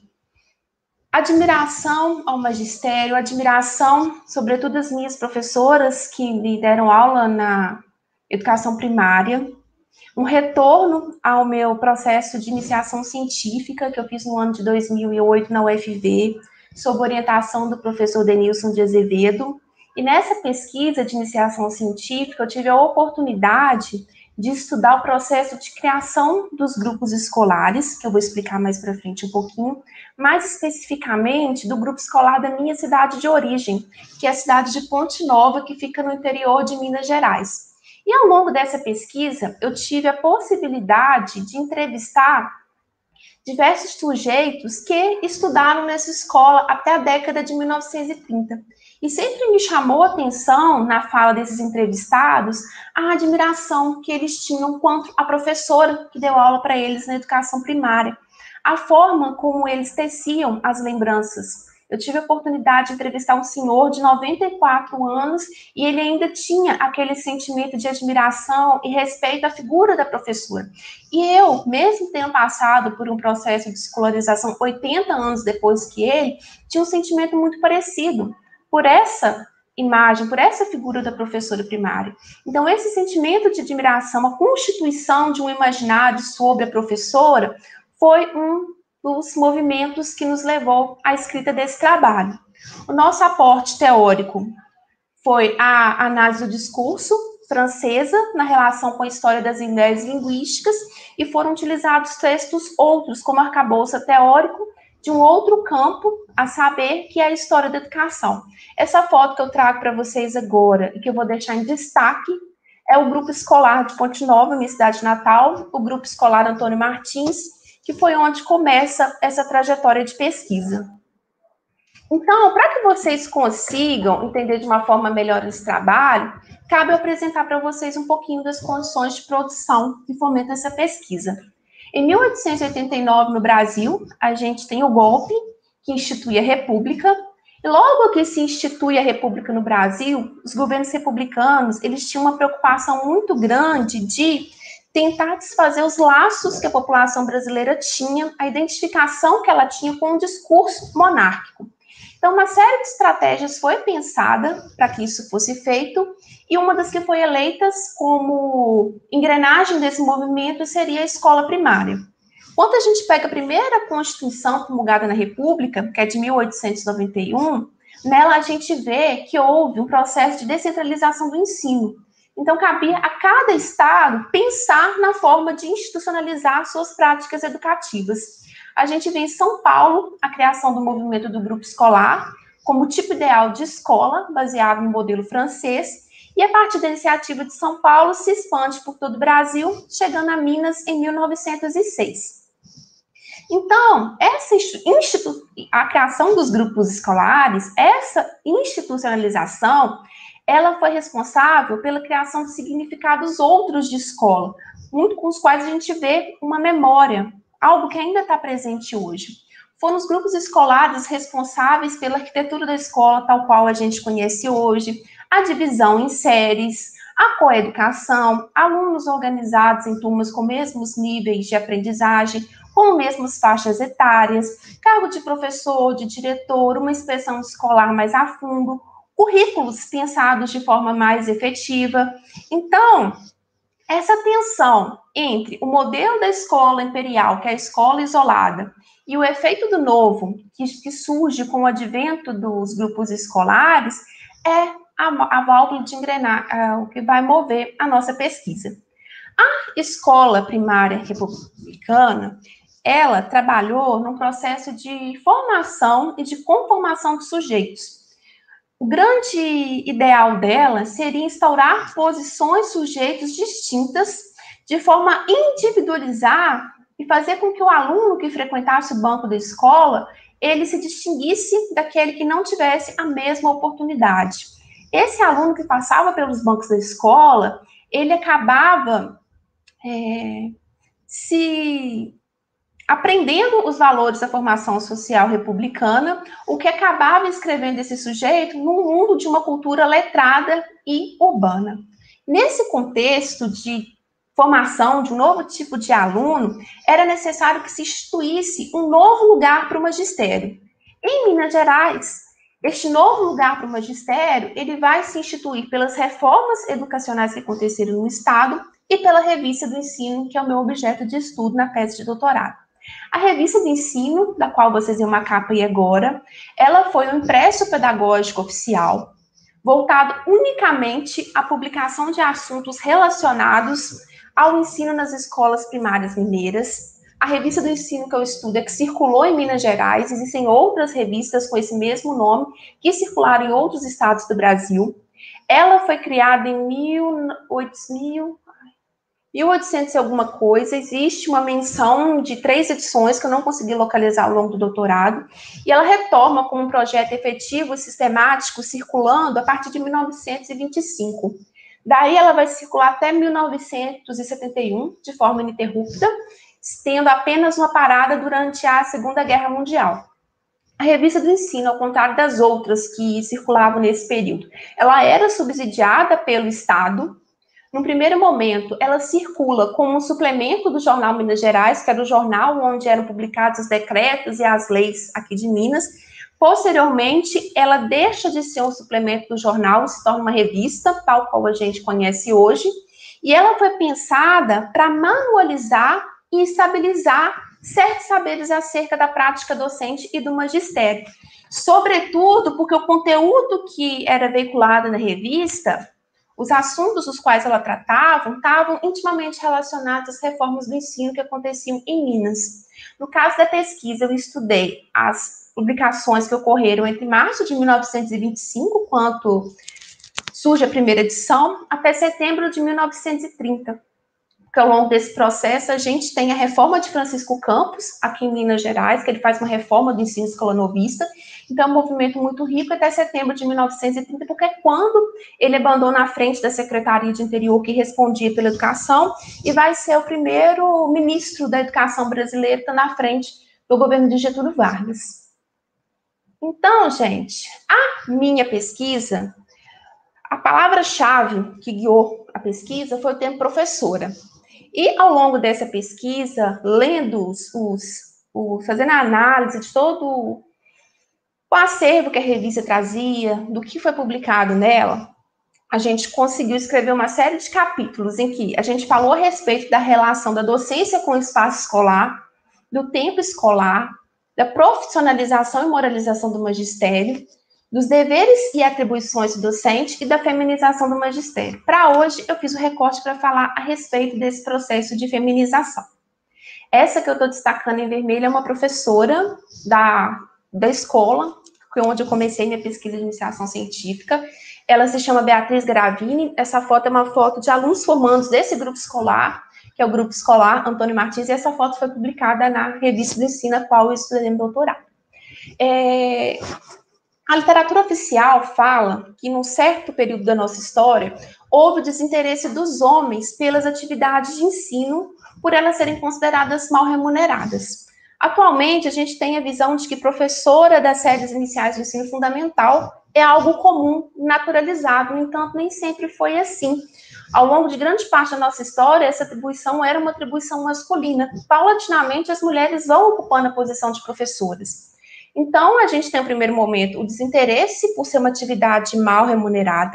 admiração ao magistério, admiração, sobretudo, das minhas professoras que me deram aula na educação primária, um retorno ao meu processo de iniciação científica, que eu fiz no ano de dois mil e oito na U F V, sob orientação do professor Denilson de Azevedo. E nessa pesquisa de iniciação científica, eu tive a oportunidade de estudar o processo de criação dos grupos escolares, que eu vou explicar mais para frente um pouquinho, mais especificamente do grupo escolar da minha cidade de origem, que é a cidade de Ponte Nova, que fica no interior de Minas Gerais. E ao longo dessa pesquisa, eu tive a possibilidade de entrevistar diversos sujeitos que estudaram nessa escola até a década de mil novecentos e trinta. E sempre me chamou a atenção, na fala desses entrevistados, a admiração que eles tinham quanto à professora que deu aula para eles na educação primária, a forma como eles teciam as lembranças. Eu tive a oportunidade de entrevistar um senhor de noventa e quatro anos e ele ainda tinha aquele sentimento de admiração e respeito à figura da professora. E eu, mesmo tendo passado por um processo de escolarização oitenta anos depois que ele, tinha um sentimento muito parecido por essa imagem, por essa figura da professora primária. Então, esse sentimento de admiração, a constituição de um imaginário sobre a professora, foi um dos movimentos que nos levou à escrita desse trabalho. O nosso aporte teórico foi a análise do discurso francesa na relação com a história das ideias linguísticas e foram utilizados textos outros, como arcabouço teórico, de um outro campo, a saber, que é a história da educação. Essa foto que eu trago para vocês agora e que eu vou deixar em destaque é o grupo escolar de Ponte Nova, minha cidade natal, o grupo escolar Antônio Martins, que foi onde começa essa trajetória de pesquisa. Então, para que vocês consigam entender de uma forma melhor esse trabalho, cabe eu apresentar para vocês um pouquinho das condições de produção que fomentam essa pesquisa. Em mil oitocentos e oitenta e nove, no Brasil, a gente tem o golpe, que institui a República, e logo que se institui a República no Brasil, os governos republicanos, eles tinham uma preocupação muito grande de tentar desfazer os laços que a população brasileira tinha, a identificação que ela tinha com o discurso monárquico. Então, uma série de estratégias foi pensada para que isso fosse feito, e uma das que foi eleitas como engrenagem desse movimento seria a escola primária. Quando a gente pega a primeira Constituição promulgada na República, que é de mil oitocentos e noventa e um, nela a gente vê que houve um processo de descentralização do ensino. Então, cabia a cada estado pensar na forma de institucionalizar suas práticas educativas. A gente vê em São Paulo a criação do movimento do grupo escolar, como tipo ideal de escola, baseado no modelo francês, e a partir da iniciativa de São Paulo se expande por todo o Brasil, chegando a Minas em mil novecentos e seis. Então, essa institu a criação dos grupos escolares, essa institucionalização, ela foi responsável pela criação de significados outros de escola, muito com os quais a gente vê uma memória, algo que ainda está presente hoje. Foram os grupos escolares responsáveis pela arquitetura da escola, tal qual a gente conhece hoje, a divisão em séries, a coeducação, alunos organizados em turmas com mesmos níveis de aprendizagem, com mesmas faixas etárias, cargo de professor, de diretor, uma inspeção escolar mais a fundo, currículos pensados de forma mais efetiva. Então, Essa tensão entre o modelo da escola imperial, que é a escola isolada, e o efeito do novo, que, que surge com o advento dos grupos escolares, é a, a válvula de engrenar, é, o que vai mover a nossa pesquisa. A escola primária republicana, ela trabalhou num processo de formação e de conformação de sujeitos. O grande ideal dela seria instaurar posições sujeitos distintas, de forma a individualizar e fazer com que o aluno que frequentasse o banco da escola, ele se distinguisse daquele que não tivesse a mesma oportunidade. Esse aluno que passava pelos bancos da escola, ele acabava é, se aprendendo os valores da formação social republicana, o que acabava escrevendo esse sujeito no mundo de uma cultura letrada e urbana. Nesse contexto de formação de um novo tipo de aluno, era necessário que se instituísse um novo lugar para o magistério. Em Minas Gerais, este novo lugar para o magistério, ele vai se instituir pelas reformas educacionais que aconteceram no Estado e pela revista do ensino, que é o meu objeto de estudo na tese de doutorado. A revista de ensino, da qual vocês viram uma capa aí agora, ela foi um impresso pedagógico oficial, voltado unicamente à publicação de assuntos relacionados ao ensino nas escolas primárias mineiras. A revista do ensino que eu estudo é que circulou em Minas Gerais, existem outras revistas com esse mesmo nome que circularam em outros estados do Brasil. Ela foi criada em mil e oitocentos e alguma coisa, existe uma menção de três edições que eu não consegui localizar ao longo do doutorado, e ela retoma como um projeto efetivo e sistemático, circulando a partir de mil novecentos e vinte e cinco. Daí ela vai circular até mil novecentos e setenta e um, de forma ininterrupta, tendo apenas uma parada durante a Segunda Guerra Mundial. A revista do ensino, ao contrário das outras que circulavam nesse período, ela era subsidiada pelo Estado. No primeiro momento, ela circula como um suplemento do jornal Minas Gerais, que era o jornal onde eram publicados os decretos e as leis aqui de Minas. Posteriormente, ela deixa de ser um suplemento do jornal e se torna uma revista, tal qual a gente conhece hoje, e ela foi pensada para manualizar e estabilizar certos saberes acerca da prática docente e do magistério. Sobretudo porque o conteúdo que era veiculado na revista, os assuntos dos quais ela tratava, estavam intimamente relacionados às reformas do ensino que aconteciam em Minas. No caso da pesquisa, eu estudei as publicações que ocorreram entre março de mil novecentos e vinte e cinco, quando surge a primeira edição, até setembro de mil novecentos e trinta. Porque ao longo desse processo, a gente tem a reforma de Francisco Campos, aqui em Minas Gerais, que ele faz uma reforma do ensino escolanovista. Então, é um movimento muito rico até setembro de mil novecentos e trinta, porque é quando ele abandona a frente da Secretaria de Interior, que respondia pela educação, e vai ser o primeiro ministro da educação brasileira que está na frente do governo de Getúlio Vargas. Então, gente, a minha pesquisa, a palavra-chave que guiou a pesquisa foi o termo professora. E, ao longo dessa pesquisa, lendo os, os, os fazendo a análise de todo o acervo que a revista trazia, do que foi publicado nela, a gente conseguiu escrever uma série de capítulos em que a gente falou a respeito da relação da docência com o espaço escolar, do tempo escolar, da profissionalização e moralização do magistério, dos deveres e atribuições do docente e da feminização do magistério. Para hoje, eu fiz o recorte para falar a respeito desse processo de feminização. Essa que eu estou destacando em vermelho é uma professora da, da escola, que é onde eu comecei minha pesquisa de iniciação científica. Ela se chama Beatriz Gravini. Essa foto é uma foto de alunos formandos desse grupo escolar, que é o grupo escolar Antônio Martins, e essa foto foi publicada na revista do ensino, a qual eu estudei no doutorado. É... A literatura oficial fala que, num certo período da nossa história, houve o desinteresse dos homens pelas atividades de ensino, por elas serem consideradas mal remuneradas. Atualmente, a gente tem a visão de que professora das séries iniciais do ensino fundamental é algo comum, naturalizado, no entanto, nem sempre foi assim. Ao longo de grande parte da nossa história, essa atribuição era uma atribuição masculina. Paulatinamente, as mulheres vão ocupando a posição de professoras. Então, a gente tem, no primeiro momento, o desinteresse por ser uma atividade mal remunerada,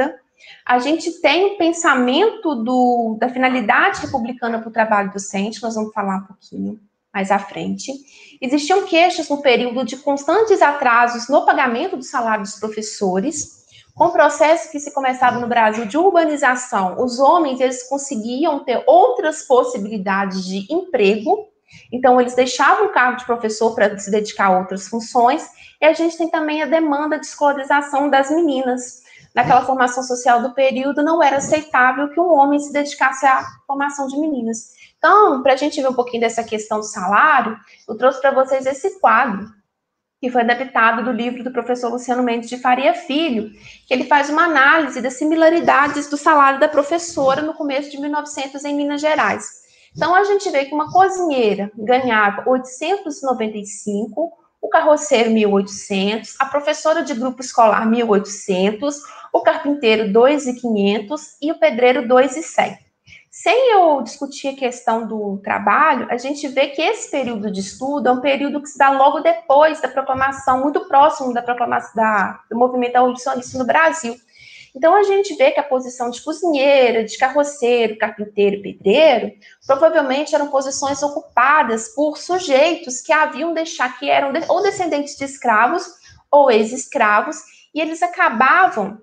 A gente tem o pensamento do, da finalidade republicana para o trabalho docente, nós vamos falar um pouquinho mais à frente. Existiam queixas no período de constantes atrasos no pagamento do salário dos professores, com o processo que se começava no Brasil de urbanização. Os homens, eles conseguiam ter outras possibilidades de emprego, então eles deixavam o cargo de professor para se dedicar a outras funções, e a gente tem também a demanda de escolarização das meninas. Naquela formação social do período, não era aceitável que um homem se dedicasse à formação de meninas. Então, para a gente ver um pouquinho dessa questão do salário, eu trouxe para vocês esse quadro, que foi adaptado do livro do professor Luciano Mendes de Faria Filho, que ele faz uma análise das similaridades do salário da professora no começo de mil e novecentos em Minas Gerais. Então, a gente vê que uma cozinheira ganhava oitocentos e noventa e cinco, o carroceiro mil e oitocentos, a professora de grupo escolar mil e oitocentos, o carpinteiro dois mil e quinhentos e o pedreiro dois mil e cem. Sem eu discutir a questão do trabalho, a gente vê que esse período de estudo é um período que se dá logo depois da proclamação, muito próximo da proclamação da, do movimento abolicionista no Brasil. Então, a gente vê que a posição de cozinheira, de carroceiro, carpinteiro e pedreiro, provavelmente eram posições ocupadas por sujeitos que haviam deixado, que eram de, ou descendentes de escravos ou ex-escravos, e eles acabavam,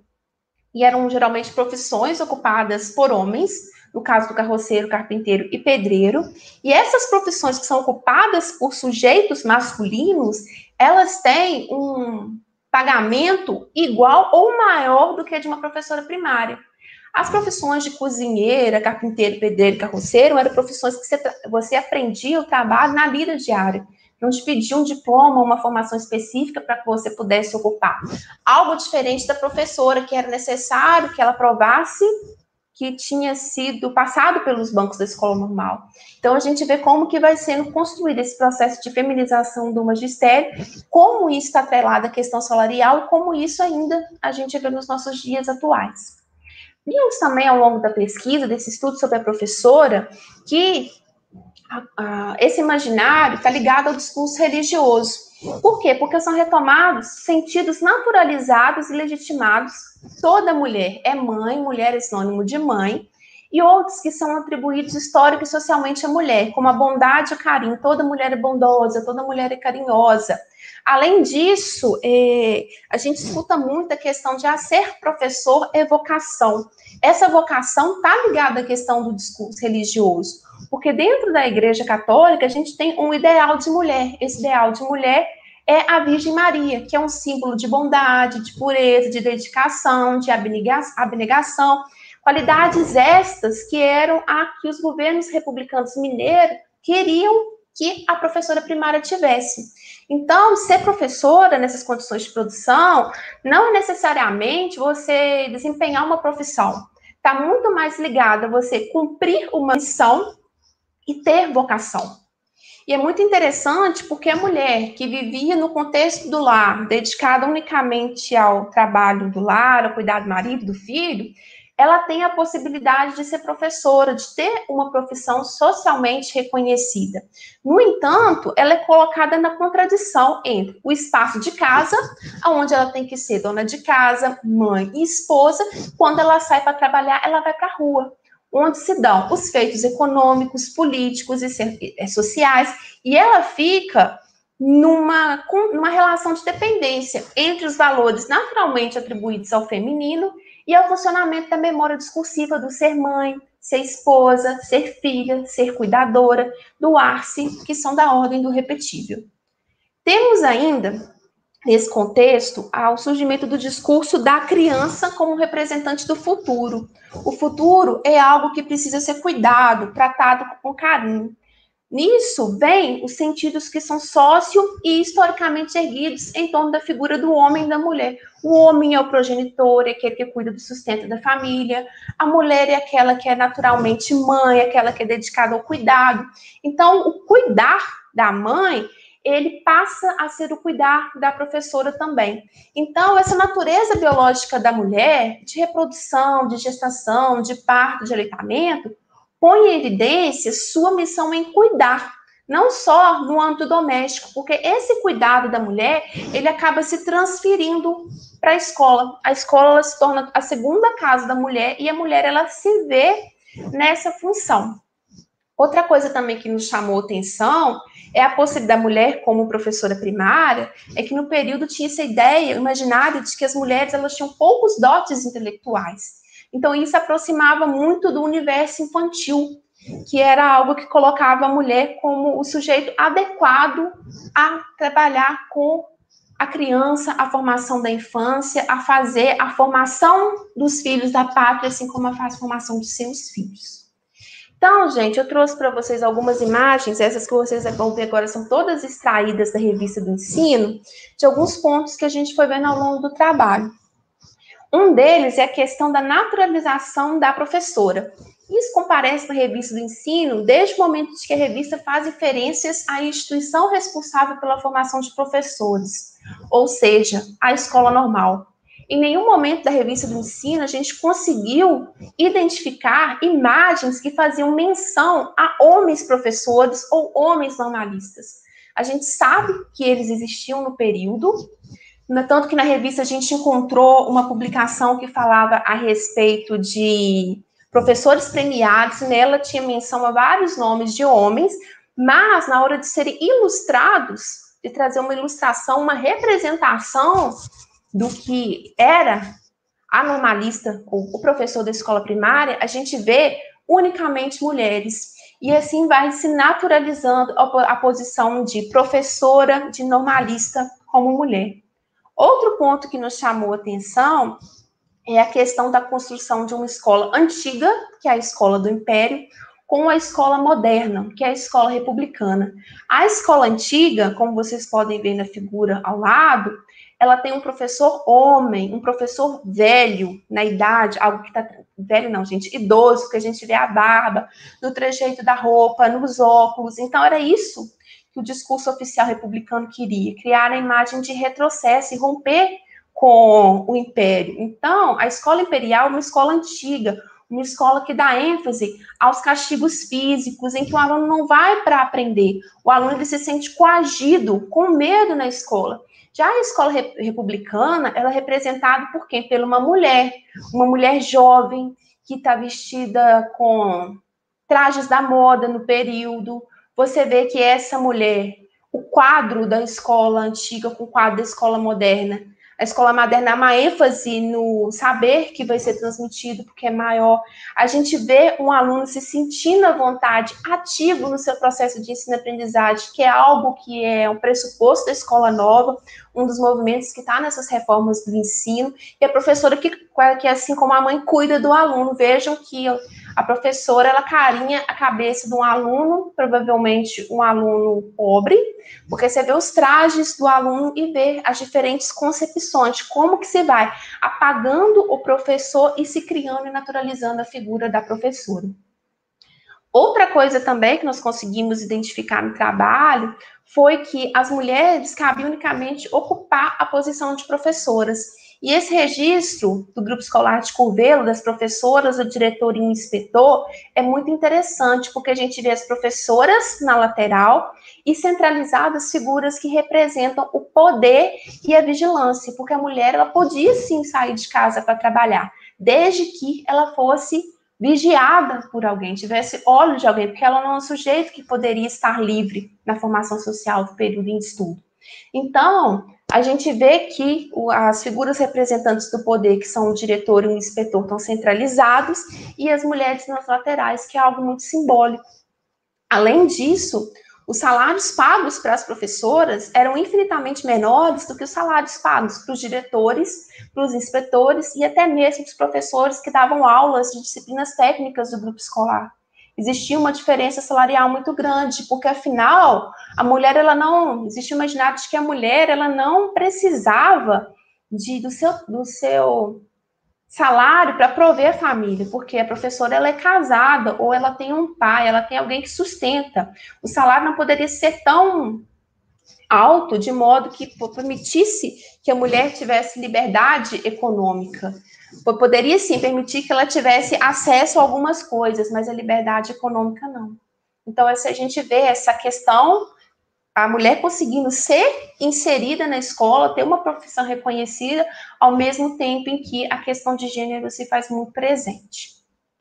e eram geralmente profissões ocupadas por homens, no caso do carroceiro, carpinteiro e pedreiro, e essas profissões que são ocupadas por sujeitos masculinos, elas têm um pagamento igual ou maior do que a de uma professora primária. As profissões de cozinheira, carpinteiro, pedreiro e carroceiro eram profissões que você, você aprendia o trabalho na vida diária. Não te pedia um diploma, uma formação específica para que você pudesse ocupar. Algo diferente da professora, que era necessário que ela provasse que tinha sido passado pelos bancos da escola normal. Então, a gente vê como que vai sendo construído esse processo de feminização do magistério, como isso está atrelado à questão salarial, e como isso ainda a gente vê nos nossos dias atuais. Vimos também, ao longo da pesquisa, desse estudo sobre a professora, que a, a, esse imaginário está ligado ao discurso religioso. Por quê? Porque são retomados sentidos naturalizados e legitimados. Toda mulher é mãe, mulher é sinônimo de mãe, e outros que são atribuídos histórico e socialmente à mulher, como a bondade e o carinho. Toda mulher é bondosa, toda mulher é carinhosa. Além disso, é, a gente escuta muito a questão de ah, ser professor é vocação. Essa vocação está ligada à questão do discurso religioso, porque dentro da Igreja Católica a gente tem um ideal de mulher. Esse ideal de mulher é a Virgem Maria, que é um símbolo de bondade, de pureza, de dedicação, de abnegação, qualidades estas que eram a que os governos republicanos mineiros queriam que a professora primária tivesse. Então, ser professora nessas condições de produção não é necessariamente você desempenhar uma profissão. Está muito mais ligada a você cumprir uma missão e ter vocação. E é muito interessante porque a mulher que vivia no contexto do lar, dedicada unicamente ao trabalho do lar, ao cuidar do marido, do filho, ela tem a possibilidade de ser professora, de ter uma profissão socialmente reconhecida. No entanto, ela é colocada na contradição entre o espaço de casa, onde ela tem que ser dona de casa, mãe e esposa. Quando ela sai para trabalhar, ela vai para a rua, onde se dão os feitos econômicos, políticos e sociais, e ela fica numa, numa relação de dependência entre os valores naturalmente atribuídos ao feminino e ao funcionamento da memória discursiva do ser mãe, ser esposa, ser filha, ser cuidadora, doar-se, que são da ordem do repetível. Temos ainda, nesse contexto, o surgimento do discurso da criança como representante do futuro. O futuro é algo que precisa ser cuidado, tratado com carinho. Nisso vem os sentidos que são sócio e historicamente erguidos em torno da figura do homem e da mulher. O homem é o progenitor, é aquele que cuida do sustento da família. A mulher é aquela que é naturalmente mãe, aquela que é dedicada ao cuidado. Então, o cuidar da mãe, ele passa a ser o cuidar da professora também. Então, essa natureza biológica da mulher, de reprodução, de gestação, de parto, de aleitamento, põe em evidência sua missão em cuidar não só no âmbito doméstico, porque esse cuidado da mulher, ele acaba se transferindo para a escola. A escola ela se torna a segunda casa da mulher e a mulher ela se vê nessa função. Outra coisa também que nos chamou atenção é a possibilidade da mulher como professora primária, é que no período tinha essa ideia, imaginário de que as mulheres elas tinham poucos dotes intelectuais. Então isso aproximava muito do universo infantil, que era algo que colocava a mulher como o sujeito adequado a trabalhar com a criança, a formação da infância, a fazer a formação dos filhos da pátria, assim como a faz a formação dos seus filhos. Então, gente, eu trouxe para vocês algumas imagens, essas que vocês vão ver agora são todas extraídas da revista do ensino, de alguns pontos que a gente foi vendo ao longo do trabalho. Um deles é a questão da naturalização da professora. Isso comparece na revista do ensino desde o momento de que a revista faz referências à instituição responsável pela formação de professores, ou seja, a escola normal. Em nenhum momento da revista do ensino a gente conseguiu identificar imagens que faziam menção a homens professores ou homens normalistas. A gente sabe que eles existiam no período, tanto que na revista a gente encontrou uma publicação que falava a respeito de professores premiados, nela tinha menção a vários nomes de homens, mas na hora de serem ilustrados, de trazer uma ilustração, uma representação do que era a normalista, ou o professor da escola primária, a gente vê unicamente mulheres. E assim vai se naturalizando a posição de professora, de normalista como mulher. Outro ponto que nos chamou a atenção é a questão da construção de uma escola antiga, que é a escola do Império, com a escola moderna, que é a escola republicana. A escola antiga, como vocês podem ver na figura ao lado, ela tem um professor homem, um professor velho na idade, algo que tá velho não, gente, idoso, que a gente vê a barba, no trejeito da roupa, nos óculos. Então era isso que o discurso oficial republicano queria, criar a imagem de retrocesso e romper com o império. Então, a escola imperial é uma escola antiga, uma escola que dá ênfase aos castigos físicos, em que o aluno não vai para aprender, o aluno ele se sente coagido, com medo na escola. Já a escola re- republicana, ela é representada por quem? Por uma mulher, uma mulher jovem, que está vestida com trajes da moda no período. Você vê que essa mulher, o quadro da escola antiga com o quadro da escola moderna, a escola moderna há uma ênfase no saber que vai ser transmitido, porque é maior. A gente vê um aluno se sentindo à vontade, ativo no seu processo de ensino-aprendizagem, que é algo que é um pressuposto da escola nova, um dos movimentos que está nessas reformas do ensino, e a professora que, que, assim como a mãe, cuida do aluno. Vejam que a professora, ela carinha a cabeça de um aluno, provavelmente um aluno pobre, porque você vê os trajes do aluno e vê as diferentes concepções, como que se vai apagando o professor e se criando e naturalizando a figura da professora. Outra coisa também que nós conseguimos identificar no trabalho foi que as mulheres cabiam unicamente ocupar a posição de professoras. E esse registro do grupo escolar de Curvelo, das professoras, do diretor e o inspetor, é muito interessante, porque a gente vê as professoras na lateral e centralizadas figuras que representam o poder e a vigilância, porque a mulher ela podia sim sair de casa para trabalhar, desde que ela fosse vigiada por alguém, tivesse olho de alguém, porque ela não é um sujeito que poderia estar livre na formação social do período em estudo. Então, a gente vê que as figuras representantes do poder, que são o diretor e o inspetor, estão centralizados, e as mulheres nas laterais, que é algo muito simbólico. Além disso, os salários pagos para as professoras eram infinitamente menores do que os salários pagos para os diretores, para os inspetores e até mesmo os professores que davam aulas de disciplinas técnicas do grupo escolar. Existia uma diferença salarial muito grande, porque afinal, a mulher, ela não, existia o imaginário de que a mulher, ela não precisava de, do, seu, do seu salário para prover a família, porque a professora, ela é casada, ou ela tem um pai, ela tem alguém que sustenta. O salário não poderia ser tão alto, de modo que permitisse que a mulher tivesse liberdade econômica. Poderia, sim, permitir que ela tivesse acesso a algumas coisas, mas a liberdade econômica não. Então, se a gente vê essa questão, a mulher conseguindo ser inserida na escola, ter uma profissão reconhecida, ao mesmo tempo em que a questão de gênero se faz muito presente.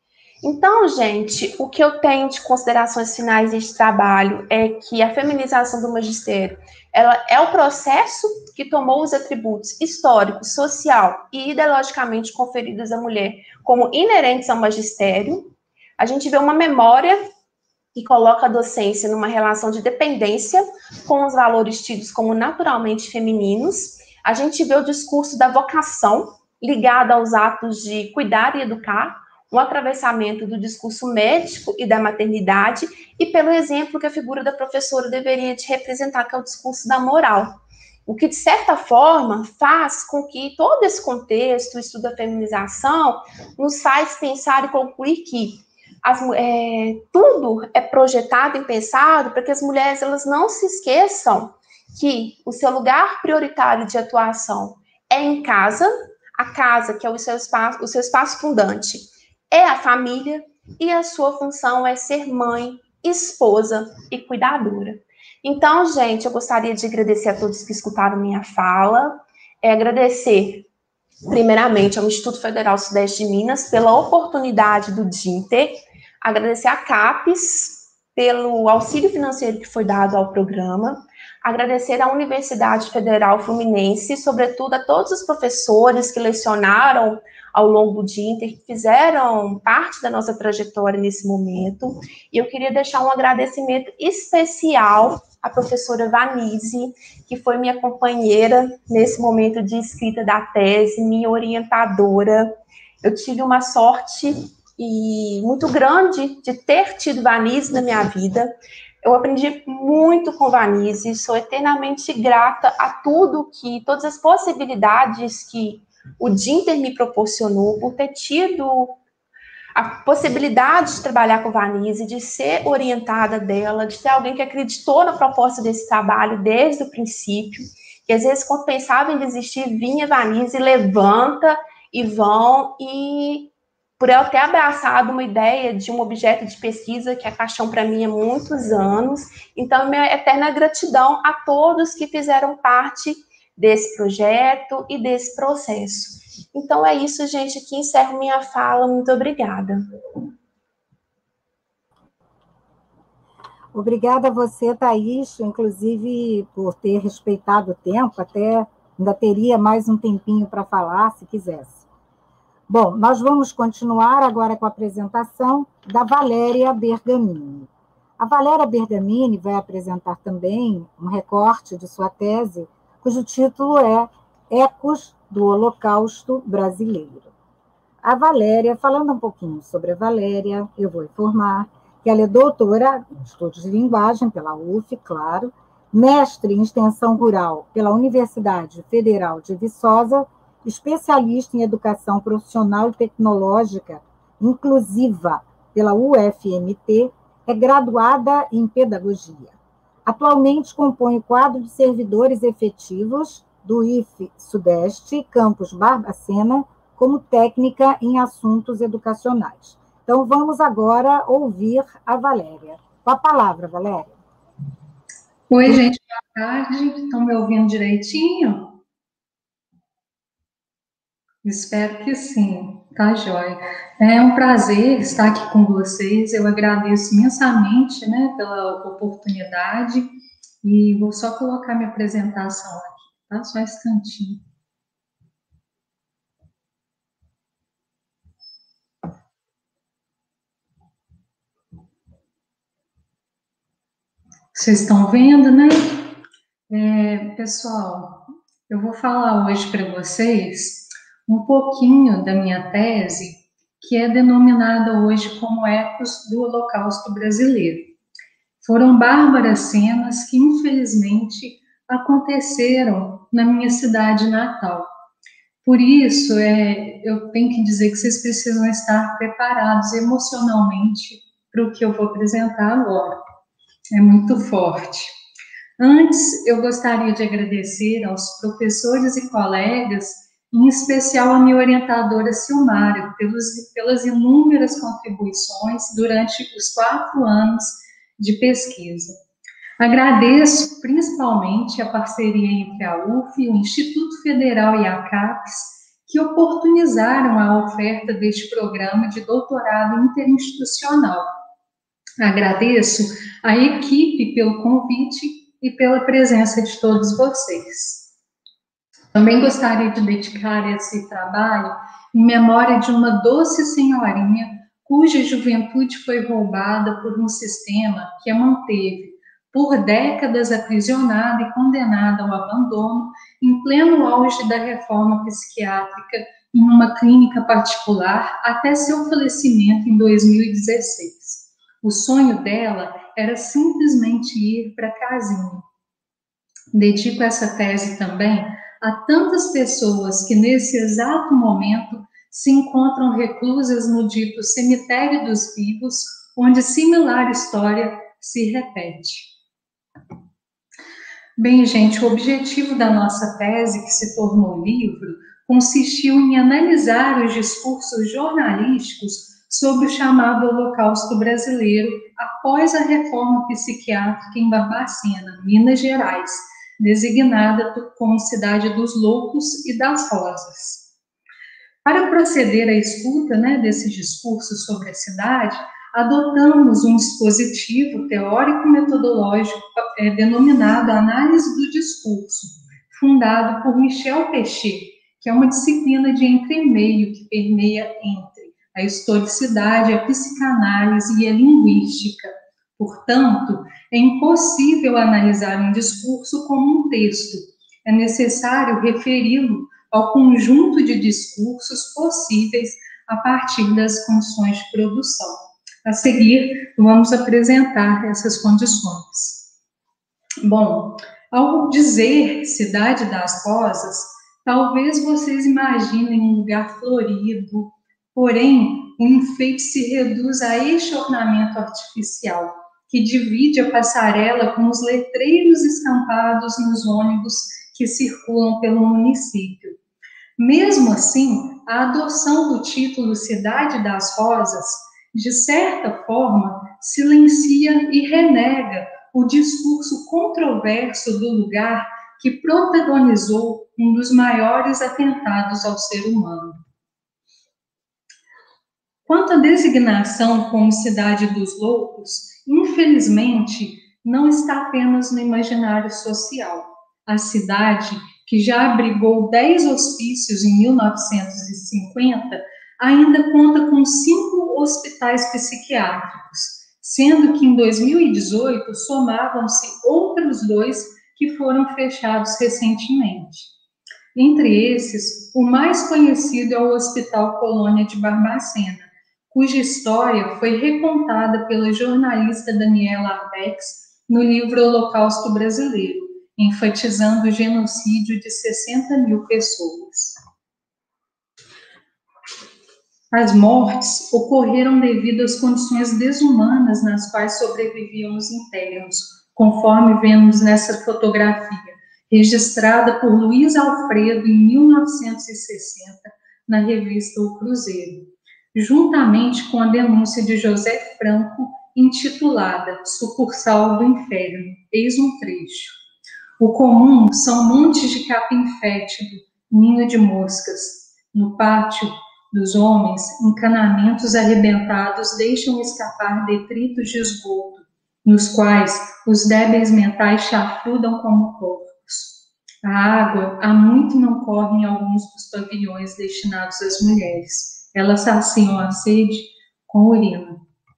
Então, gente, o que eu tenho de considerações finais deste trabalho é que a feminização do magistério, ela é o processo que tomou os atributos históricos, social e ideologicamente conferidos à mulher como inerentes ao magistério. A gente vê uma memória que coloca a docência numa relação de dependência com os valores tidos como naturalmente femininos. A gente vê o discurso da vocação ligado aos atos de cuidar e educar, um atravessamento do discurso médico e da maternidade, e pelo exemplo que a figura da professora deveria de representar, que é o discurso da moral. O que, de certa forma, faz com que todo esse contexto, o estudo da feminização, nos faz pensar e concluir que as, é, tudo é projetado e pensado para que as mulheres elas não se esqueçam que o seu lugar prioritário de atuação é em casa, a casa, que é o seu espaço, o seu espaço fundante, é a família, e a sua função é ser mãe, esposa e cuidadora. Então, gente, eu gostaria de agradecer a todos que escutaram minha fala, é agradecer, primeiramente, ao Instituto Federal Sudeste de Minas pela oportunidade do DINTER, agradecer a CAPES pelo auxílio financeiro que foi dado ao programa, agradecer à Universidade Federal Fluminense, sobretudo a todos os professores que lecionaram ao longo do DINTER, que fizeram parte da nossa trajetória nesse momento. E eu queria deixar um agradecimento especial à professora Vanise, que foi minha companheira nesse momento de escrita da tese, minha orientadora. Eu tive uma sorte e muito grande de ter tido Vanise na minha vida. Eu aprendi muito com Vanise, sou eternamente grata a tudo que, todas as possibilidades que o DINTER me proporcionou, por ter tido a possibilidade de trabalhar com Vanise, de ser orientada dela, de ter alguém que acreditou na proposta desse trabalho desde o princípio, que às vezes quando pensava em desistir, vinha Vanise, levanta e vão, e por ela ter abraçado uma ideia de um objeto de pesquisa que é paixão para mim há muitos anos. Então, minha eterna gratidão a todos que fizeram parte desse projeto e desse processo. Então, é isso, gente, que encerro minha fala. Muito obrigada. Obrigada a você, Thaís, inclusive por ter respeitado o tempo, até ainda teria mais um tempinho para falar, se quisesse. Bom, nós vamos continuar agora com a apresentação da Valéria Bergamini. A Valéria Bergamini vai apresentar também um recorte de sua tese, cujo título é Ecos do Holocausto Brasileiro. A Valéria, falando um pouquinho sobre a Valéria, eu vou informar que ela é doutora em Estudos de Linguagem pela U F, claro, mestre em Extensão Rural pela Universidade Federal de Viçosa, especialista em Educação Profissional e Tecnológica Inclusiva pela U F M T, é graduada em Pedagogia. Atualmente compõe o quadro de servidores efetivos do I F Sudeste, Campus Barbacena, como técnica em assuntos educacionais. Então, vamos agora ouvir a Valéria. Com a palavra, Valéria. Oi, gente, boa tarde. Estão me ouvindo direitinho? Espero que sim, tá joia. É um prazer estar aqui com vocês, eu agradeço imensamente, né, pela oportunidade, e vou só colocar minha apresentação aqui, tá? Só um instantinho. Vocês estão vendo, né? É, pessoal, eu vou falar hoje para vocês um pouquinho da minha tese, que é denominada hoje como Ecos do Holocausto Brasileiro. Foram bárbaras cenas que, infelizmente, aconteceram na minha cidade natal. Por isso, é, eu tenho que dizer que vocês precisam estar preparados emocionalmente para o que eu vou apresentar agora. É muito forte. Antes, eu gostaria de agradecer aos professores e colegas, em especial a minha orientadora Silmara, pelos, pelas inúmeras contribuições durante os quatro anos de pesquisa. Agradeço principalmente a parceria entre a U F, o Instituto Federal e a CAPES, que oportunizaram a oferta deste programa de doutorado interinstitucional. Agradeço à equipe pelo convite e pela presença de todos vocês. Também gostaria de dedicar esse trabalho em memória de uma doce senhorinha cuja juventude foi roubada por um sistema que a manteve por décadas aprisionada e condenada ao abandono em pleno auge da reforma psiquiátrica em uma clínica particular até seu falecimento em dois mil e dezesseis. O sonho dela era simplesmente ir para casinha. Dedico essa tese também a tantas pessoas que nesse exato momento se encontram reclusas no dito cemitério dos vivos, onde similar história se repete. Bem, gente, o objetivo da nossa tese, que se tornou livro, consistiu em analisar os discursos jornalísticos sobre o chamado Holocausto Brasileiro após a reforma psiquiátrica em Barbacena, Minas Gerais, designada como Cidade dos Loucos e das Rosas. Para proceder à escuta, né, desse discurso sobre a cidade, adotamos um dispositivo teórico-metodológico é, denominado Análise do Discurso, fundado por Michel Pechet, que é uma disciplina de entremeio que permeia entre a historicidade, a psicanálise e a linguística. Portanto, é impossível analisar um discurso como um texto. É necessário referi-lo ao conjunto de discursos possíveis a partir das condições de produção. A seguir, vamos apresentar essas condições. Bom, ao dizer Cidade das Rosas, talvez vocês imaginem um lugar florido, porém, o enfeite se reduz a este ornamento artificial, que divide a passarela com os letreiros estampados nos ônibus que circulam pelo município. Mesmo assim, a adoção do título Cidade das Rosas, de certa forma, silencia e renega o discurso controverso do lugar que protagonizou um dos maiores atentados ao ser humano. Quanto à designação como Cidade dos Loucos, infelizmente, não está apenas no imaginário social. A cidade, que já abrigou dez hospícios em mil novecentos e cinquenta, ainda conta com cinco hospitais psiquiátricos, sendo que em dois mil e dezoito somavam-se outros dois que foram fechados recentemente. Entre esses, o mais conhecido é o Hospital Colônia de Barbacena, cuja história foi recontada pela jornalista Daniela Arbex no livro Holocausto Brasileiro, enfatizando o genocídio de sessenta mil pessoas. As mortes ocorreram devido às condições desumanas nas quais sobreviviam os internos, conforme vemos nessa fotografia, registrada por Luiz Alfredo em mil novecentos e sessenta na revista O Cruzeiro, juntamente com a denúncia de José Franco, intitulada Sucursal do Inferno. Eis um trecho. O comum são montes de capim fétido, ninho de moscas. No pátio dos homens, encanamentos arrebentados deixam escapar detritos de esgoto, nos quais os débeis mentais chafurdam como porcos. A água há muito não corre em alguns dos pavilhões destinados às mulheres. Elas saciam a sede com urina.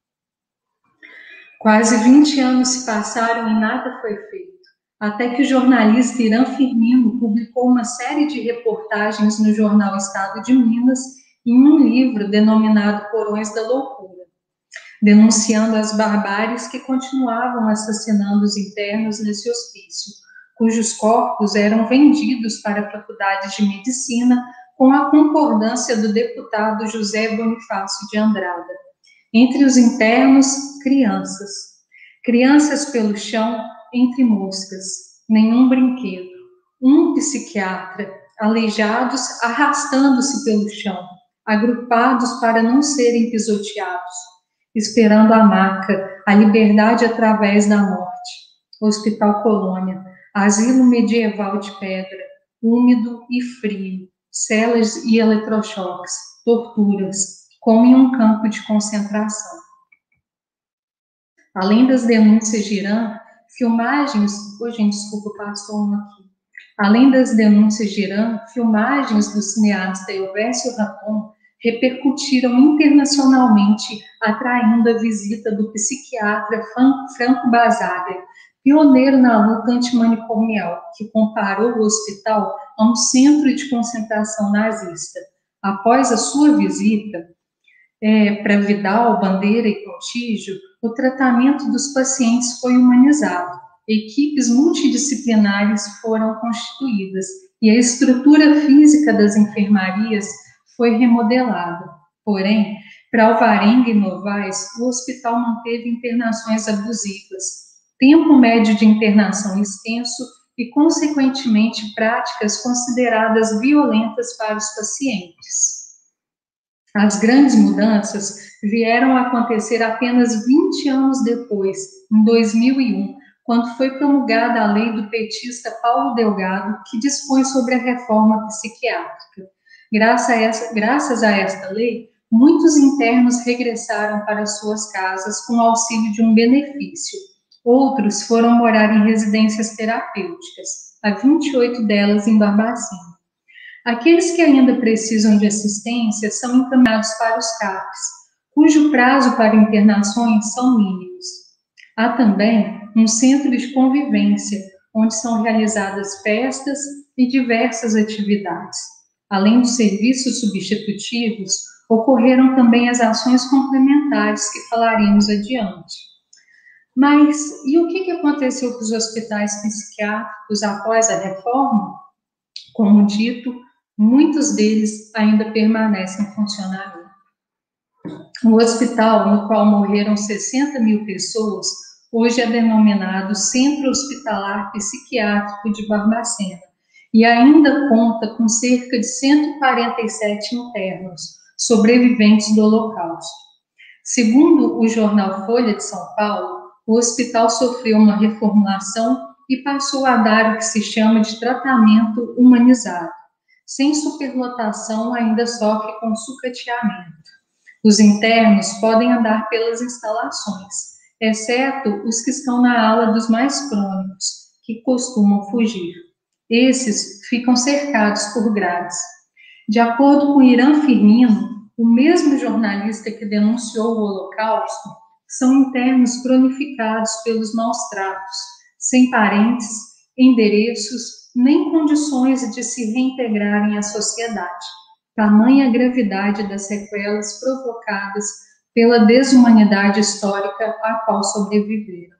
Quase vinte anos se passaram e nada foi feito, até que o jornalista Irã Firmino publicou uma série de reportagens no jornal Estado de Minas em um livro denominado Porões da Loucura, denunciando as barbáries que continuavam assassinando os internos nesse hospício, cujos corpos eram vendidos para faculdades de medicina com a concordância do deputado José Bonifácio de Andrada. Entre os internos, crianças. Crianças pelo chão, entre moscas. Nenhum brinquedo. Um psiquiatra. Aleijados, arrastando-se pelo chão, agrupados para não serem pisoteados, esperando a maca A Liberdade através da Morte, Hospital Colônia, Asilo Medieval de Pedra, úmido e frio, celas e eletrochoques, torturas, como em um campo de concentração. Além das denúncias de Irã, filmagens... Oh, gente, desculpa, passou uma aqui. Além das denúncias de Irã, filmagens do cineasta Elvésio Raton repercutiram internacionalmente, atraindo a visita do psiquiatra Franco Basaglia, pioneiro na luta antimanicomial, que comparou o hospital a um centro de concentração nazista. Após a sua visita é, para Vidal, Bandeira e Contígio, o tratamento dos pacientes foi humanizado. Equipes multidisciplinares foram constituídas e a estrutura física das enfermarias foi remodelada. Porém, para Alvarenga e Novaes, o hospital manteve internações abusivas, tempo médio de internação extenso e, consequentemente, práticas consideradas violentas para os pacientes. As grandes mudanças vieram a acontecer apenas vinte anos depois, em dois mil e um, quando foi promulgada a lei do petista Paulo Delgado, que dispõe sobre a reforma psiquiátrica. Graças a essa, graças a esta lei, muitos internos regressaram para suas casas com o auxílio de um benefício. Outros foram morar em residências terapêuticas, há vinte e oito delas em Barbacena. Aqueles que ainda precisam de assistência são encaminhados para os C A Ps, cujo prazo para internações são mínimos. Há também um centro de convivência, onde são realizadas festas e diversas atividades. Além dos serviços substitutivos, ocorreram também as ações complementares que falaremos adiante. Mas e o que aconteceu com os hospitais psiquiátricos após a reforma? Como dito, muitos deles ainda permanecem em funcionamento. O hospital, no qual morreram sessenta mil pessoas, hoje é denominado Centro Hospitalar Psiquiátrico de Barbacena e ainda conta com cerca de cento e quarenta e sete internos, sobreviventes do Holocausto. Segundo o jornal Folha de São Paulo, o hospital sofreu uma reformulação e passou a dar o que se chama de tratamento humanizado. Sem superlotação, ainda sofre com sucateamento. Os internos podem andar pelas instalações, exceto os que estão na ala dos mais crônicos, que costumam fugir. Esses ficam cercados por grades. De acordo com Irã Firmino, o mesmo jornalista que denunciou o Holocausto, são internos cronificados pelos maus tratos, sem parentes, endereços, nem condições de se reintegrarem à sociedade. Tamanha a gravidade das sequelas provocadas pela desumanidade histórica à qual sobreviveram.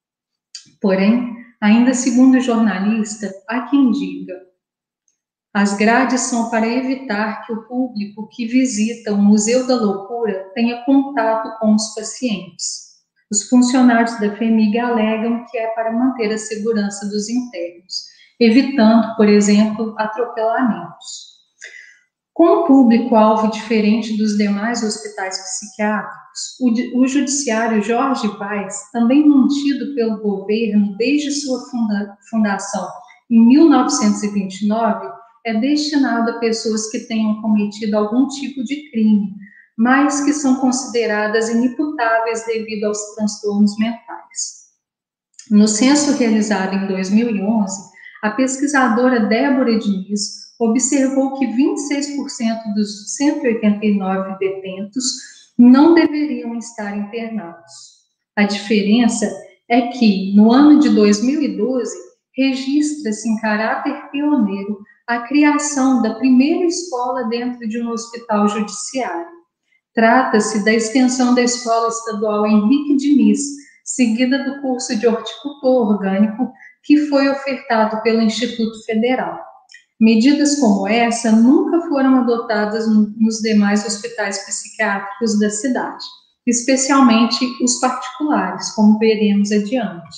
Porém, ainda segundo o jornalista, há quem diga: as grades são para evitar que o público que visita o Museu da Loucura tenha contato com os pacientes. Os funcionários da FHEMIG alegam que é para manter a segurança dos internos, evitando, por exemplo, atropelamentos. Com um público-alvo diferente dos demais hospitais psiquiátricos, o, o judiciário Jorge Vaz, também mantido pelo governo desde sua funda, fundação em mil novecentos e vinte e nove, é destinado a pessoas que tenham cometido algum tipo de crime, mas que são consideradas inimputáveis devido aos transtornos mentais. No censo realizado em dois mil e onze, a pesquisadora Débora Diniz observou que vinte e seis por cento dos cento e oitenta e nove detentos não deveriam estar internados. A diferença é que, no ano de dois mil e doze, registra-se em caráter pioneiro a criação da primeira escola dentro de um hospital judiciário. Trata-se da extensão da Escola Estadual Henrique Diniz, seguida do curso de horticultor orgânico que foi ofertado pelo Instituto Federal. Medidas como essa nunca foram adotadas nos demais hospitais psiquiátricos da cidade, especialmente os particulares, como veremos adiante.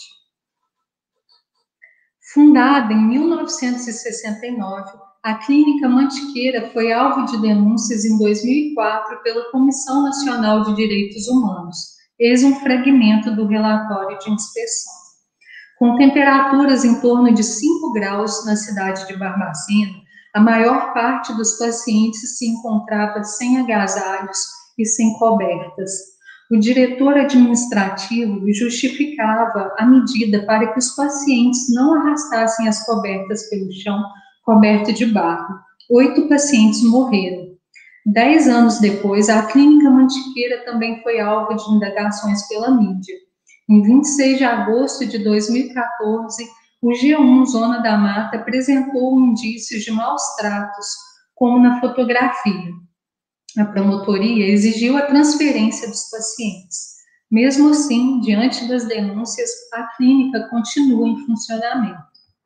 Fundada em mil novecentos e sessenta e nove, a Clínica Mantiqueira foi alvo de denúncias em dois mil e quatro pela Comissão Nacional de Direitos Humanos, Eis um fragmento do relatório de inspeção. Com temperaturas em torno de cinco graus na cidade de Barbacena, a maior parte dos pacientes se encontrava sem agasalhos e sem cobertas. O diretor administrativo justificava a medida para que os pacientes não arrastassem as cobertas pelo chão coberto de barro. Oito pacientes morreram. Dez anos depois, a Clínica Mantiqueira também foi alvo de indagações pela mídia. Em vinte e seis de agosto de dois mil e quatorze, o G um Zona da Mata apresentou indícios de maus tratos, como na fotografia. A promotoria exigiu a transferência dos pacientes. Mesmo assim, diante das denúncias, a clínica continua em funcionamento.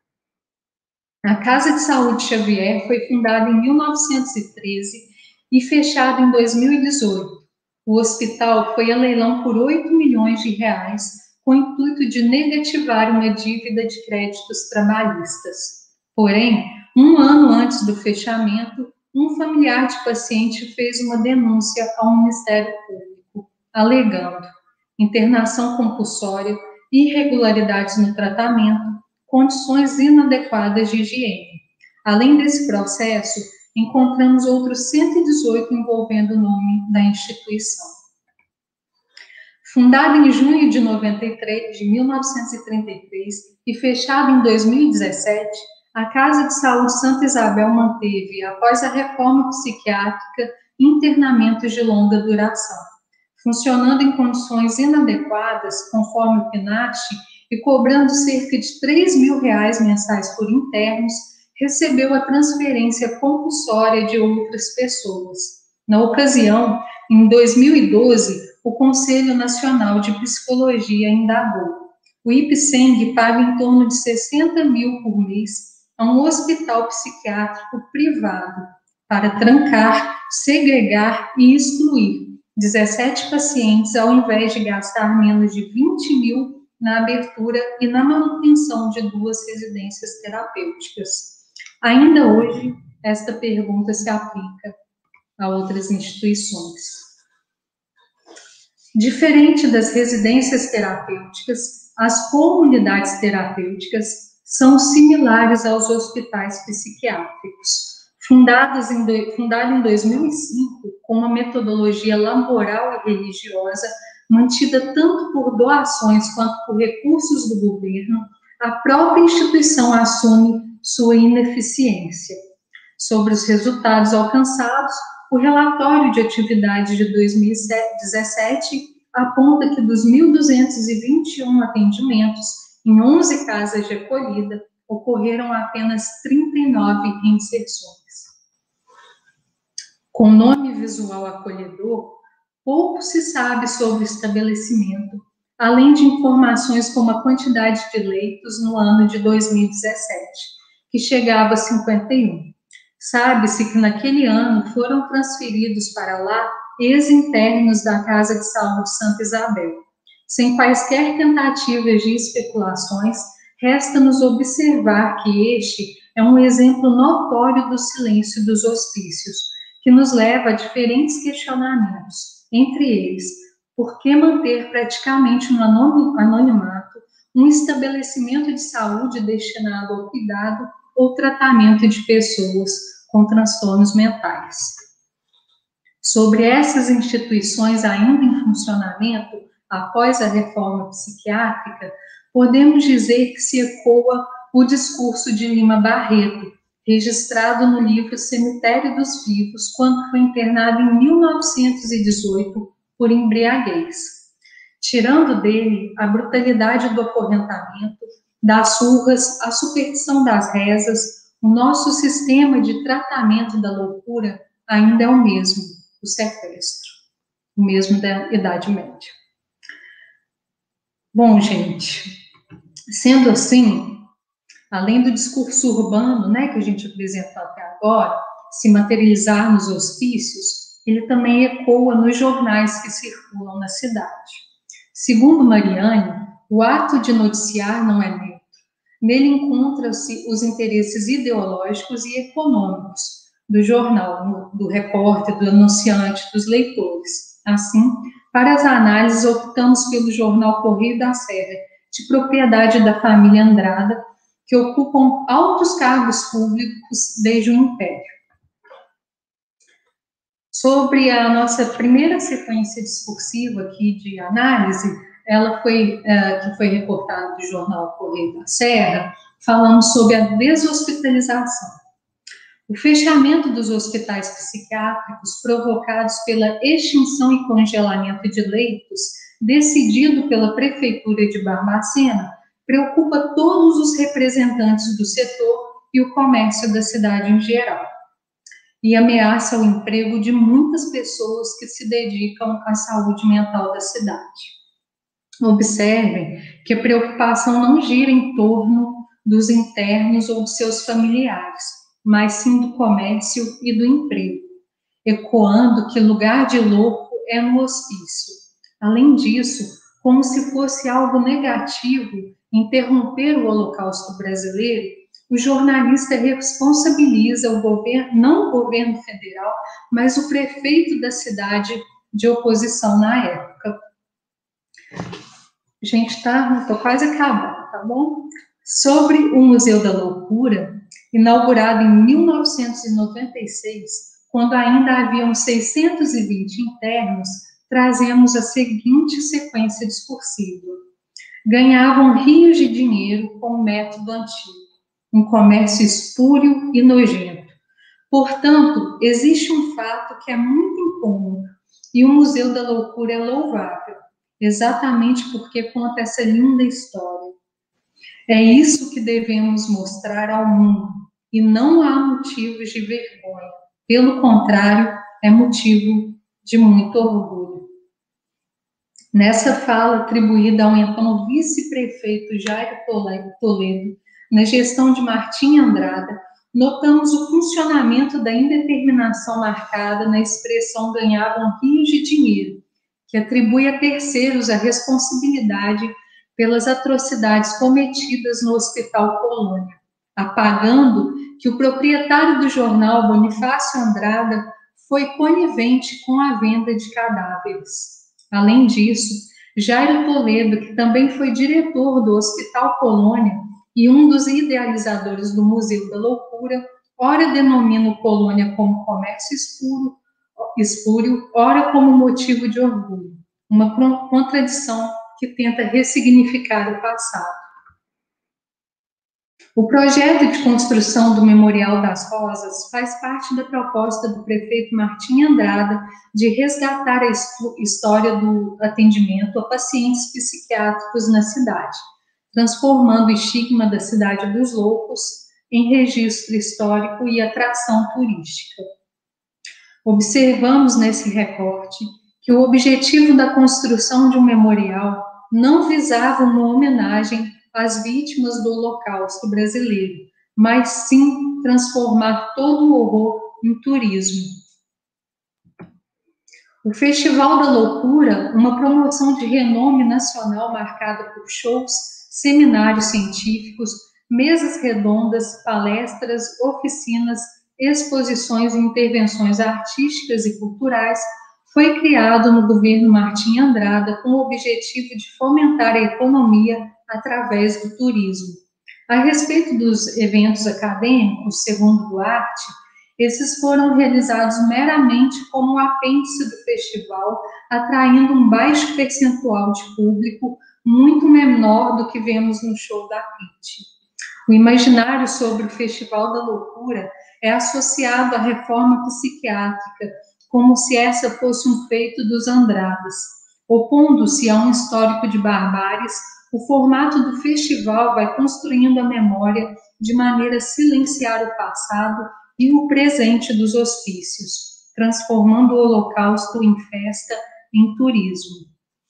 A Casa de Saúde Xavier foi fundada em mil novecentos e treze e fechada em dois mil e dezoito. O hospital foi a leilão por oito milhões de reais, com o intuito de negativar uma dívida de créditos trabalhistas. Porém, um ano antes do fechamento, um familiar de paciente fez uma denúncia ao Ministério Público, alegando internação compulsória, irregularidades no tratamento, condições inadequadas de higiene. Além desse processo, encontramos outros cento e dezoito envolvendo o nome da instituição. Fundada em junho de, noventa e três, de mil novecentos e trinta e três e fechada em dois mil e dezessete, a Casa de Saúde Santa Isabel manteve, após a reforma psiquiátrica, internamentos de longa duração, funcionando em condições inadequadas, conforme o PNASH, e cobrando cerca de três mil reais mensais por internos, recebeu a transferência compulsória de outras pessoas. Na ocasião, em dois mil e doze, o Conselho Nacional de Psicologia indagou. O IPSENG paga em torno de sessenta mil por mês a um hospital psiquiátrico privado para trancar, segregar e excluir dezessete pacientes, ao invés de gastar menos de vinte mil na abertura e na manutenção de duas residências terapêuticas. Ainda hoje, esta pergunta se aplica a outras instituições. Diferente das residências terapêuticas, as comunidades terapêuticas são similares aos hospitais psiquiátricos. Fundadas em, do, fundada em dois mil e cinco, com uma metodologia laboral e religiosa, mantida tanto por doações quanto por recursos do governo, a própria instituição assume sua ineficiência. Sobre os resultados alcançados, o relatório de atividade de dois mil e dezessete aponta que dos mil duzentos e vinte e um atendimentos em onze casas de acolhida, ocorreram apenas trinta e nove inserções. Com nome visual acolhedor, pouco se sabe sobre o estabelecimento, além de informações como a quantidade de leitos no ano de dois mil e dezessete, que chegava a cinquenta e um. Sabe-se que naquele ano foram transferidos para lá ex-internos da Casa de Saúde Santa Isabel. Sem quaisquer tentativas de especulações, resta-nos observar que este é um exemplo notório do silêncio dos hospícios, que nos leva a diferentes questionamentos, entre eles, por que manter praticamente no anonimato um estabelecimento de saúde destinado ao cuidado ou tratamento de pessoas com transtornos mentais? Sobre essas instituições ainda em funcionamento, após a reforma psiquiátrica, podemos dizer que se ecoa o discurso de Lima Barreto, registrado no livro Cemitério dos Vivos, quando foi internado em mil novecentos e dezoito por embriaguez, tirando dele a brutalidade do acorrentamento, das surras, a superstição das rezas. O nosso sistema de tratamento da loucura ainda é o mesmo, o sequestro, o mesmo da Idade Média. Bom, gente, sendo assim, além do discurso urbano, né, que a gente apresentou até agora, se materializar nos hospícios, ele também ecoa nos jornais que circulam na cidade. Segundo Mariane, o ato de noticiar não é neutro. Nele encontram-se os interesses ideológicos e econômicos do jornal, do repórter, do anunciante, dos leitores. Assim, para as análises, optamos pelo jornal Correio da Serra, de propriedade da família Andrada, que ocupam altos cargos públicos desde o Império. Sobre a nossa primeira sequência discursiva aqui de análise, ela foi, uh, que foi reportada do jornal Correio da Serra, falamos sobre a deshospitalização. O fechamento dos hospitais psiquiátricos provocados pela extinção e congelamento de leitos, decidido pela Prefeitura de Barbacena, preocupa todos os representantes do setor e o comércio da cidade em geral, e ameaça o emprego de muitas pessoas que se dedicam à saúde mental da cidade. Observem que a preocupação não gira em torno dos internos ou de seus familiares, mas sim do comércio e do emprego, ecoando que lugar de louco é no hospício. Além disso, como se fosse algo negativo interromper o Holocausto brasileiro, o jornalista responsabiliza o governo, não o governo federal, mas o prefeito da cidade de oposição na época. Gente, tá, tô quase acabando, tá bom? Sobre o Museu da Loucura, inaugurado em mil novecentos e noventa e seis, quando ainda haviam seiscentos e vinte internos, trazemos a seguinte sequência discursiva. Ganhavam rios de dinheiro com o método antigo, um comércio espúrio e nojento. Portanto, existe um fato que é muito incômodo, e o Museu da Loucura é louvável, exatamente porque conta essa linda história. É isso que devemos mostrar ao mundo, e não há motivos de vergonha. Pelo contrário, é motivo de muito orgulho. Nessa fala atribuída ao então vice-prefeito Jairo Toledo, na gestão de Martim Andrada, notamos o funcionamento da indeterminação marcada na expressão ganhavam rios de dinheiro, que atribui a terceiros a responsabilidade pelas atrocidades cometidas no Hospital Colônia, apagando que o proprietário do jornal, Bonifácio Andrada, foi conivente com a venda de cadáveres. Além disso, Jairo Toledo, que também foi diretor do Hospital Colônia e um dos idealizadores do Museu da Loucura, ora denomina o Colônia como comércio espúrio, espúrio, ora como motivo de orgulho, uma contradição que tenta ressignificar o passado. O projeto de construção do Memorial das Rosas faz parte da proposta do prefeito Martim Andrada de resgatar a história do atendimento a pacientes psiquiátricos na cidade, transformando o estigma da Cidade dos Loucos em registro histórico e atração turística. Observamos nesse recorte que o objetivo da construção de um memorial não visava uma homenagem às vítimas do Holocausto brasileiro, mas sim transformar todo o horror em turismo. O Festival da Loucura, uma promoção de renome nacional marcada por shows, seminários científicos, mesas redondas, palestras, oficinas, exposições e intervenções artísticas e culturais, foi criado no governo Martim Andrada com o objetivo de fomentar a economia através do turismo. A respeito dos eventos acadêmicos, segundo Duarte, esses foram realizados meramente como um apêndice do festival, atraindo um baixo percentual de público, muito menor do que vemos no show da P I T. O imaginário sobre o Festival da Loucura é associado à reforma psiquiátrica, como se essa fosse um feito dos Andradas. Opondo-se a um histórico de barbáries, o formato do festival vai construindo a memória de maneira a silenciar o passado e o presente dos hospícios, transformando o Holocausto em festa, em turismo.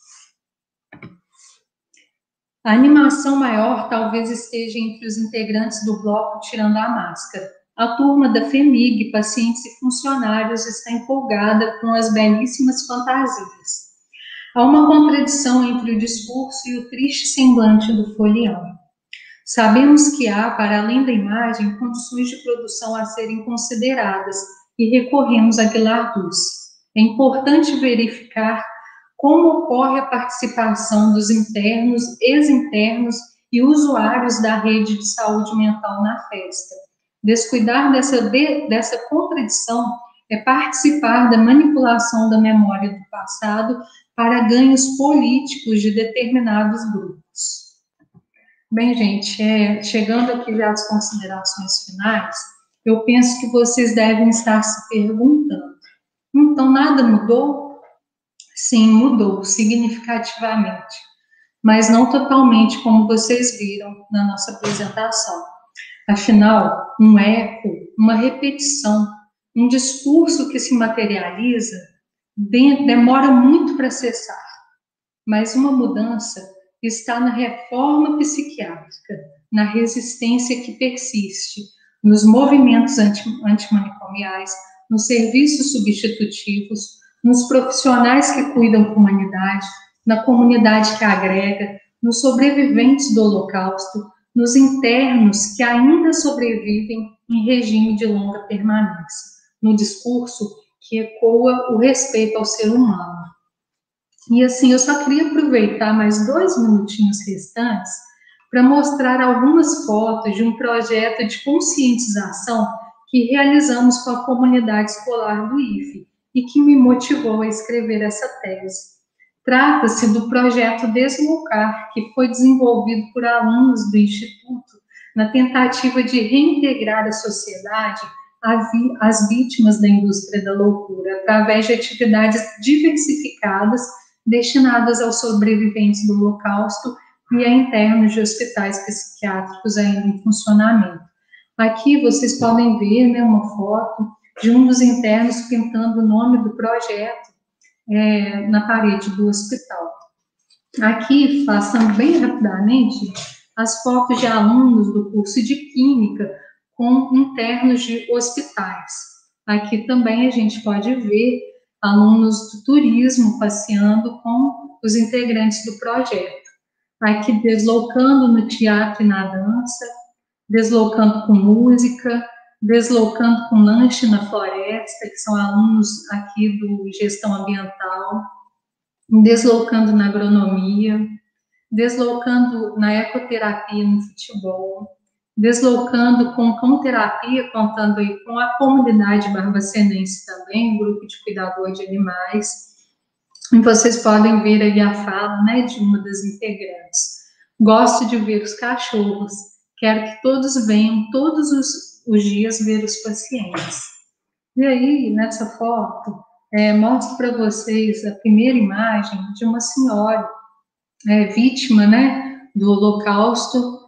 A animação maior talvez esteja entre os integrantes do bloco Tirando a Máscara. A turma da FEMIG, pacientes e funcionários, está empolgada com as belíssimas fantasias. Há uma contradição entre o discurso e o triste semblante do folião. Sabemos que há, para além da imagem, condições de produção a serem consideradas e recorremos a Guilar Duce. é importante verificar como ocorre a participação dos internos, ex-internos e usuários da rede de saúde mental na festa. Descuidar dessa, de, dessa contradição é participar da manipulação da memória do passado para ganhos políticos de determinados grupos. Bem, gente, é, chegando aqui já às considerações finais, eu penso que vocês devem estar se perguntando, então nada mudou? Sim, mudou significativamente, mas não totalmente como vocês viram na nossa apresentação. Afinal, um eco, uma repetição, um discurso que se materializa demora muito para cessar, mas uma mudança está na reforma psiquiátrica, na resistência que persiste, nos movimentos antimanicomiais, nos serviços substitutivos, nos profissionais que cuidam da humanidade, na comunidade que agrega, nos sobreviventes do Holocausto, nos internos que ainda sobrevivem em regime de longa permanência, no discurso que ecoa o respeito ao ser humano. E assim, eu só queria aproveitar mais dois minutinhos restantes para mostrar algumas fotos de um projeto de conscientização que realizamos com a comunidade escolar do I F E e que me motivou a escrever essa tese. Trata-se do projeto Deslocar, que foi desenvolvido por alunos do Instituto na tentativa de reintegrar a sociedade às vítimas da indústria da loucura, através de atividades diversificadas destinadas aos sobreviventes do Holocausto e a internos de hospitais psiquiátricos ainda em funcionamento. Aqui vocês podem ver, né, uma foto de um dos internos pintando o nome do projeto é, na parede do hospital. Aqui, passando bem rapidamente, as fotos de alunos do curso de Química com internos de hospitais. Aqui também a gente pode ver alunos do turismo passeando com os integrantes do projeto. Aqui deslocando no teatro e na dança, deslocando com música, deslocando com lanche na floresta, que são alunos aqui do Gestão Ambiental, deslocando na agronomia, deslocando na ecoterapia no futebol, deslocando com cão-terapia, contando aí com a comunidade barbacenense também, um grupo de cuidador de animais. E vocês podem ver aí a fala, né, de uma das integrantes. Gosto de ver os cachorros, quero que todos venham todos os, os dias ver os pacientes. E aí, nessa foto, é, mostro para vocês a primeira imagem de uma senhora é, vítima, né, do Holocausto,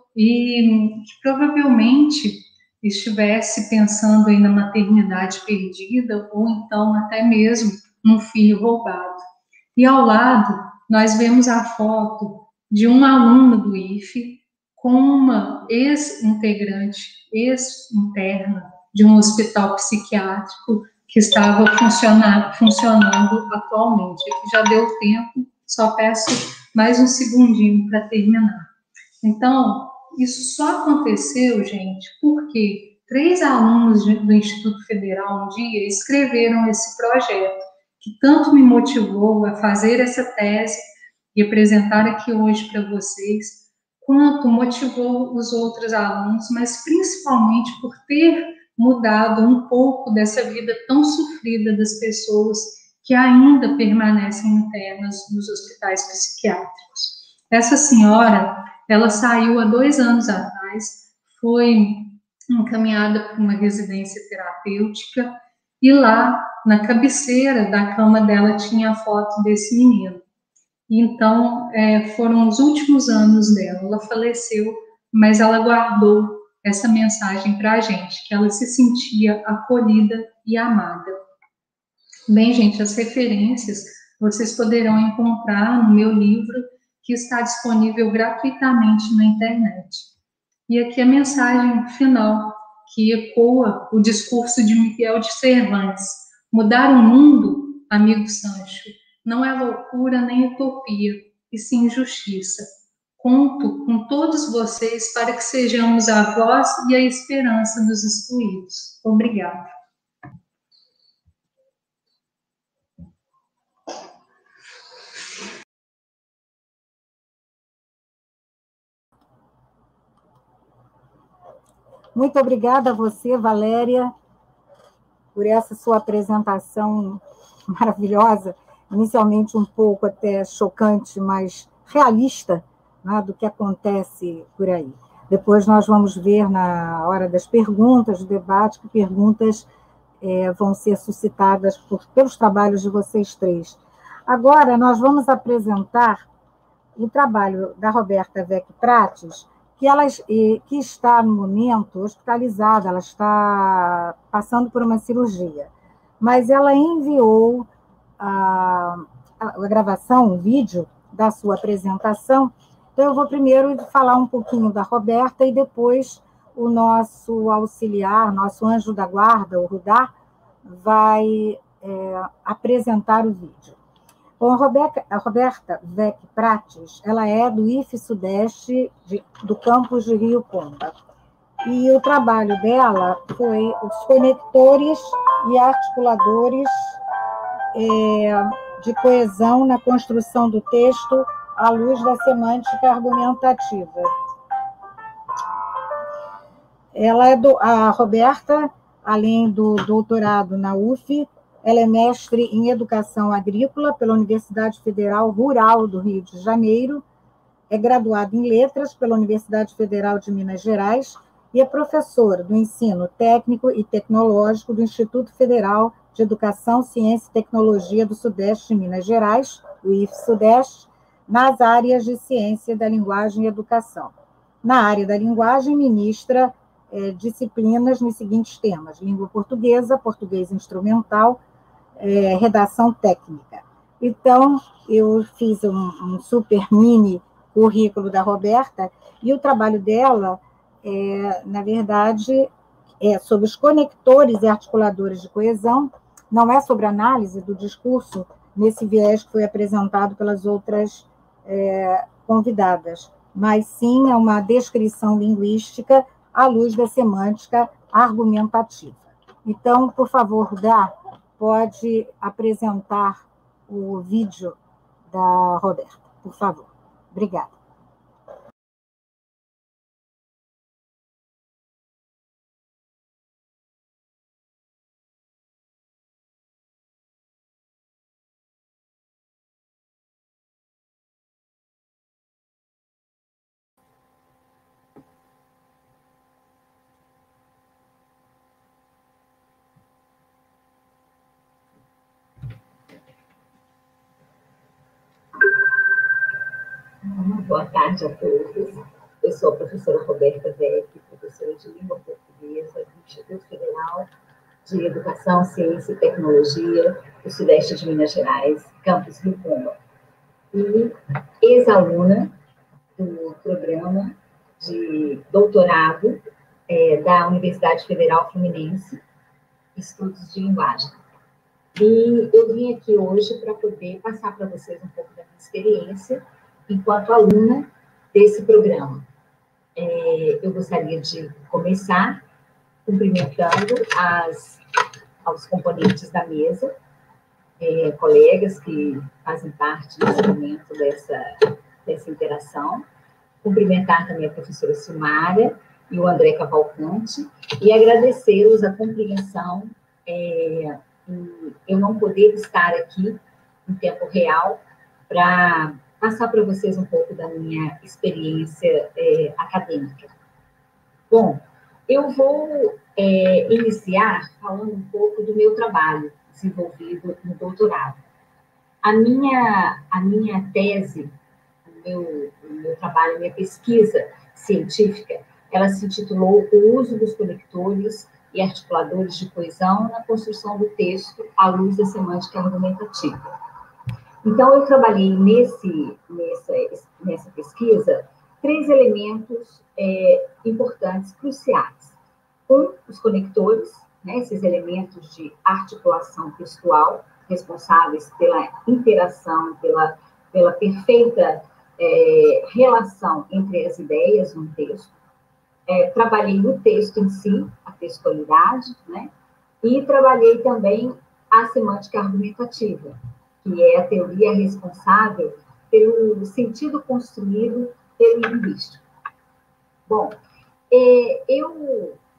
e que provavelmente estivesse pensando aí na maternidade perdida, ou então até mesmo num filho roubado. E ao lado, nós vemos a foto de um aluno do I F E com uma ex-integrante, ex-interna de um hospital psiquiátrico que estava funcionando, funcionando atualmente. Aqui já deu tempo, só peço mais um segundinho para terminar. Então, isso só aconteceu, gente, porque três alunos do Instituto Federal um dia escreveram esse projeto, que tanto me motivou a fazer essa tese e apresentar aqui hoje para vocês, quanto motivou os outros alunos, mas principalmente por ter mudado um pouco dessa vida tão sofrida das pessoas que ainda permanecem internas nos hospitais psiquiátricos. Essa senhora, ela saiu há dois anos atrás, foi encaminhada para uma residência terapêutica e lá, na cabeceira da cama dela, tinha a foto desse menino. Então, é, foram os últimos anos dela. Ela faleceu, mas ela guardou essa mensagem para a gente, que ela se sentia acolhida e amada. Bem, gente, as referências vocês poderão encontrar no meu livro, que está disponível gratuitamente na internet. E aqui a mensagem final, que ecoa o discurso de Miguel de Cervantes. Mudar o mundo, amigo Sancho, não é loucura nem utopia, e sim justiça. Conto com todos vocês para que sejamos a voz e a esperança dos excluídos. Obrigada. Muito obrigada a você, Valéria, por essa sua apresentação maravilhosa, inicialmente um pouco até chocante, mas realista, né, do que acontece por aí. Depois nós vamos ver na hora das perguntas, do debate, que perguntas é, vão ser suscitadas por, pelos trabalhos de vocês três. Agora nós vamos apresentar o trabalho da Roberta Vec Prates, que, ela, que está, no momento, hospitalizada, ela está passando por uma cirurgia, mas ela enviou a, a gravação, um vídeo da sua apresentação. Então, eu vou primeiro falar um pouquinho da Roberta e depois o nosso auxiliar, nosso anjo da guarda, o Rudá, vai é, apresentar o vídeo. Bom, a Roberta, a Roberta Vec Prates, ela é do I F Sudeste, de, do campus de Rio Pomba. E o trabalho dela foi os conectores e articuladores é, de coesão na construção do texto à luz da semântica argumentativa. Ela é do, a Roberta, além do doutorado na U F, ela é mestre em Educação Agrícola pela Universidade Federal Rural do Rio de Janeiro, é graduada em Letras pela Universidade Federal de Minas Gerais e é professora do Ensino Técnico e Tecnológico do Instituto Federal de Educação, Ciência e Tecnologia do Sudeste de Minas Gerais, o I F Sudeste, nas áreas de Ciência da Linguagem e Educação. Na área da linguagem, ministra eh, disciplinas nos seguintes temas: língua portuguesa, português instrumental, É, redação técnica. Então, eu fiz um, um super mini currículo da Roberta, e o trabalho dela, é, na verdade, é sobre os conectores e articuladores de coesão, não é sobre análise do discurso nesse viés que foi apresentado pelas outras é, convidadas, mas sim é uma descrição linguística à luz da semântica argumentativa. Então, por favor, Rudá, pode apresentar o vídeo da Roberta, por favor. Obrigada. Boa tarde a todos. Eu sou a professora Roberta Vec, professora de Língua Portuguesa do Instituto Federal de Educação, Ciência e Tecnologia do Sudeste de Minas Gerais, campus Rio Pomba. E ex-aluna do programa de doutorado é, da Universidade Federal Fluminense, Estudos de Linguagem. E eu vim aqui hoje para poder passar para vocês um pouco da minha experiência enquanto aluna desse programa. É, eu gostaria de começar cumprimentando as, aos componentes da mesa, é, colegas que fazem parte nesse momento dessa, dessa interação, cumprimentar também a professora Silmária e o André Cavalcante, e agradecê-los a compreensão é, em eu não poder estar aqui em tempo real para passar para vocês um pouco da minha experiência é, acadêmica. Bom, eu vou é, iniciar falando um pouco do meu trabalho desenvolvido no doutorado. A minha, a minha tese, o meu, o meu trabalho, a minha pesquisa científica, ela se intitulou O uso dos conectores e articuladores de coesão na construção do texto à luz da semântica argumentativa. Então, eu trabalhei nesse, nessa, nessa pesquisa três elementos é, importantes, cruciais. Um, os conectores, né, esses elementos de articulação textual, responsáveis pela interação, pela, pela perfeita é, relação entre as ideias no texto. É, trabalhei no texto em si, a textualidade, né, e trabalhei também a semântica argumentativa, que é a teoria responsável pelo sentido construído pelo linguístico. Bom, eu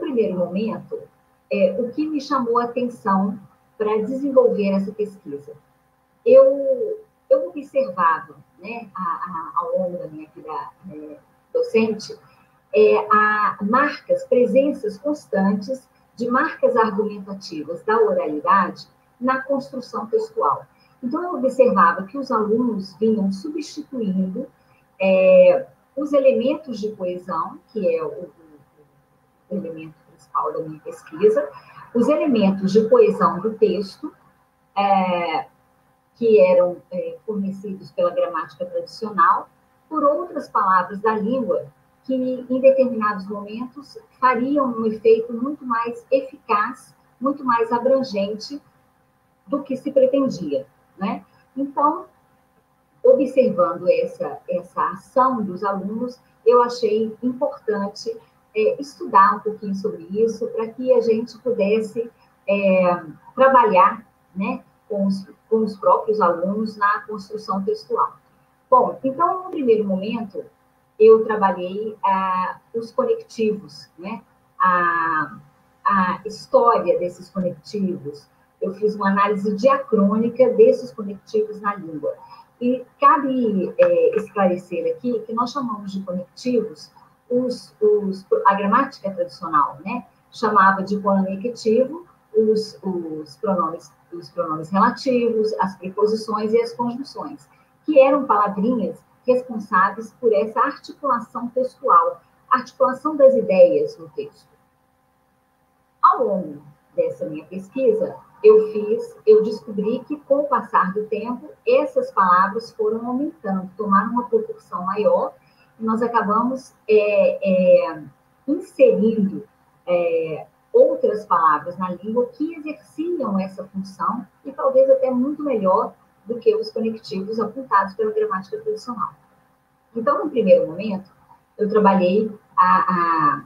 primeiro momento, é, o que me chamou a atenção para desenvolver essa pesquisa? Eu, eu observava, né, a, a, ao longo da minha vida é, docente, é, a marcas, presenças constantes de marcas argumentativas da oralidade na construção textual. Então, eu observava que os alunos vinham substituindo é, os elementos de coesão, que é o, o, o elemento principal da minha pesquisa, os elementos de coesão do texto, é, que eram é, fornecidos pela gramática tradicional, por outras palavras da língua, que em determinados momentos fariam um efeito muito mais eficaz, muito mais abrangente do que se pretendia, né? Então, observando essa, essa ação dos alunos, eu achei importante é, estudar um pouquinho sobre isso, para que a gente pudesse é, trabalhar, né, com os, com os próprios alunos na construção textual. Bom, então, no primeiro momento, eu trabalhei ah, os conectivos, né? A, a história desses conectivos. Eu fiz uma análise diacrônica desses conectivos na língua. E cabe é, esclarecer aqui que nós chamamos de conectivos os, os, a gramática tradicional, né? Chamava de conectivo os, os, pronomes, os pronomes relativos, as preposições e as conjunções, que eram palavrinhas responsáveis por essa articulação textual, articulação das ideias no texto. Ao longo dessa minha pesquisa, eu fiz, eu descobri que, com o passar do tempo, essas palavras foram aumentando, tomaram uma proporção maior, e nós acabamos é, é, inserindo é, outras palavras na língua que exerciam essa função, e talvez até muito melhor do que os conectivos apontados pela gramática tradicional. Então, no primeiro momento, eu trabalhei a, a,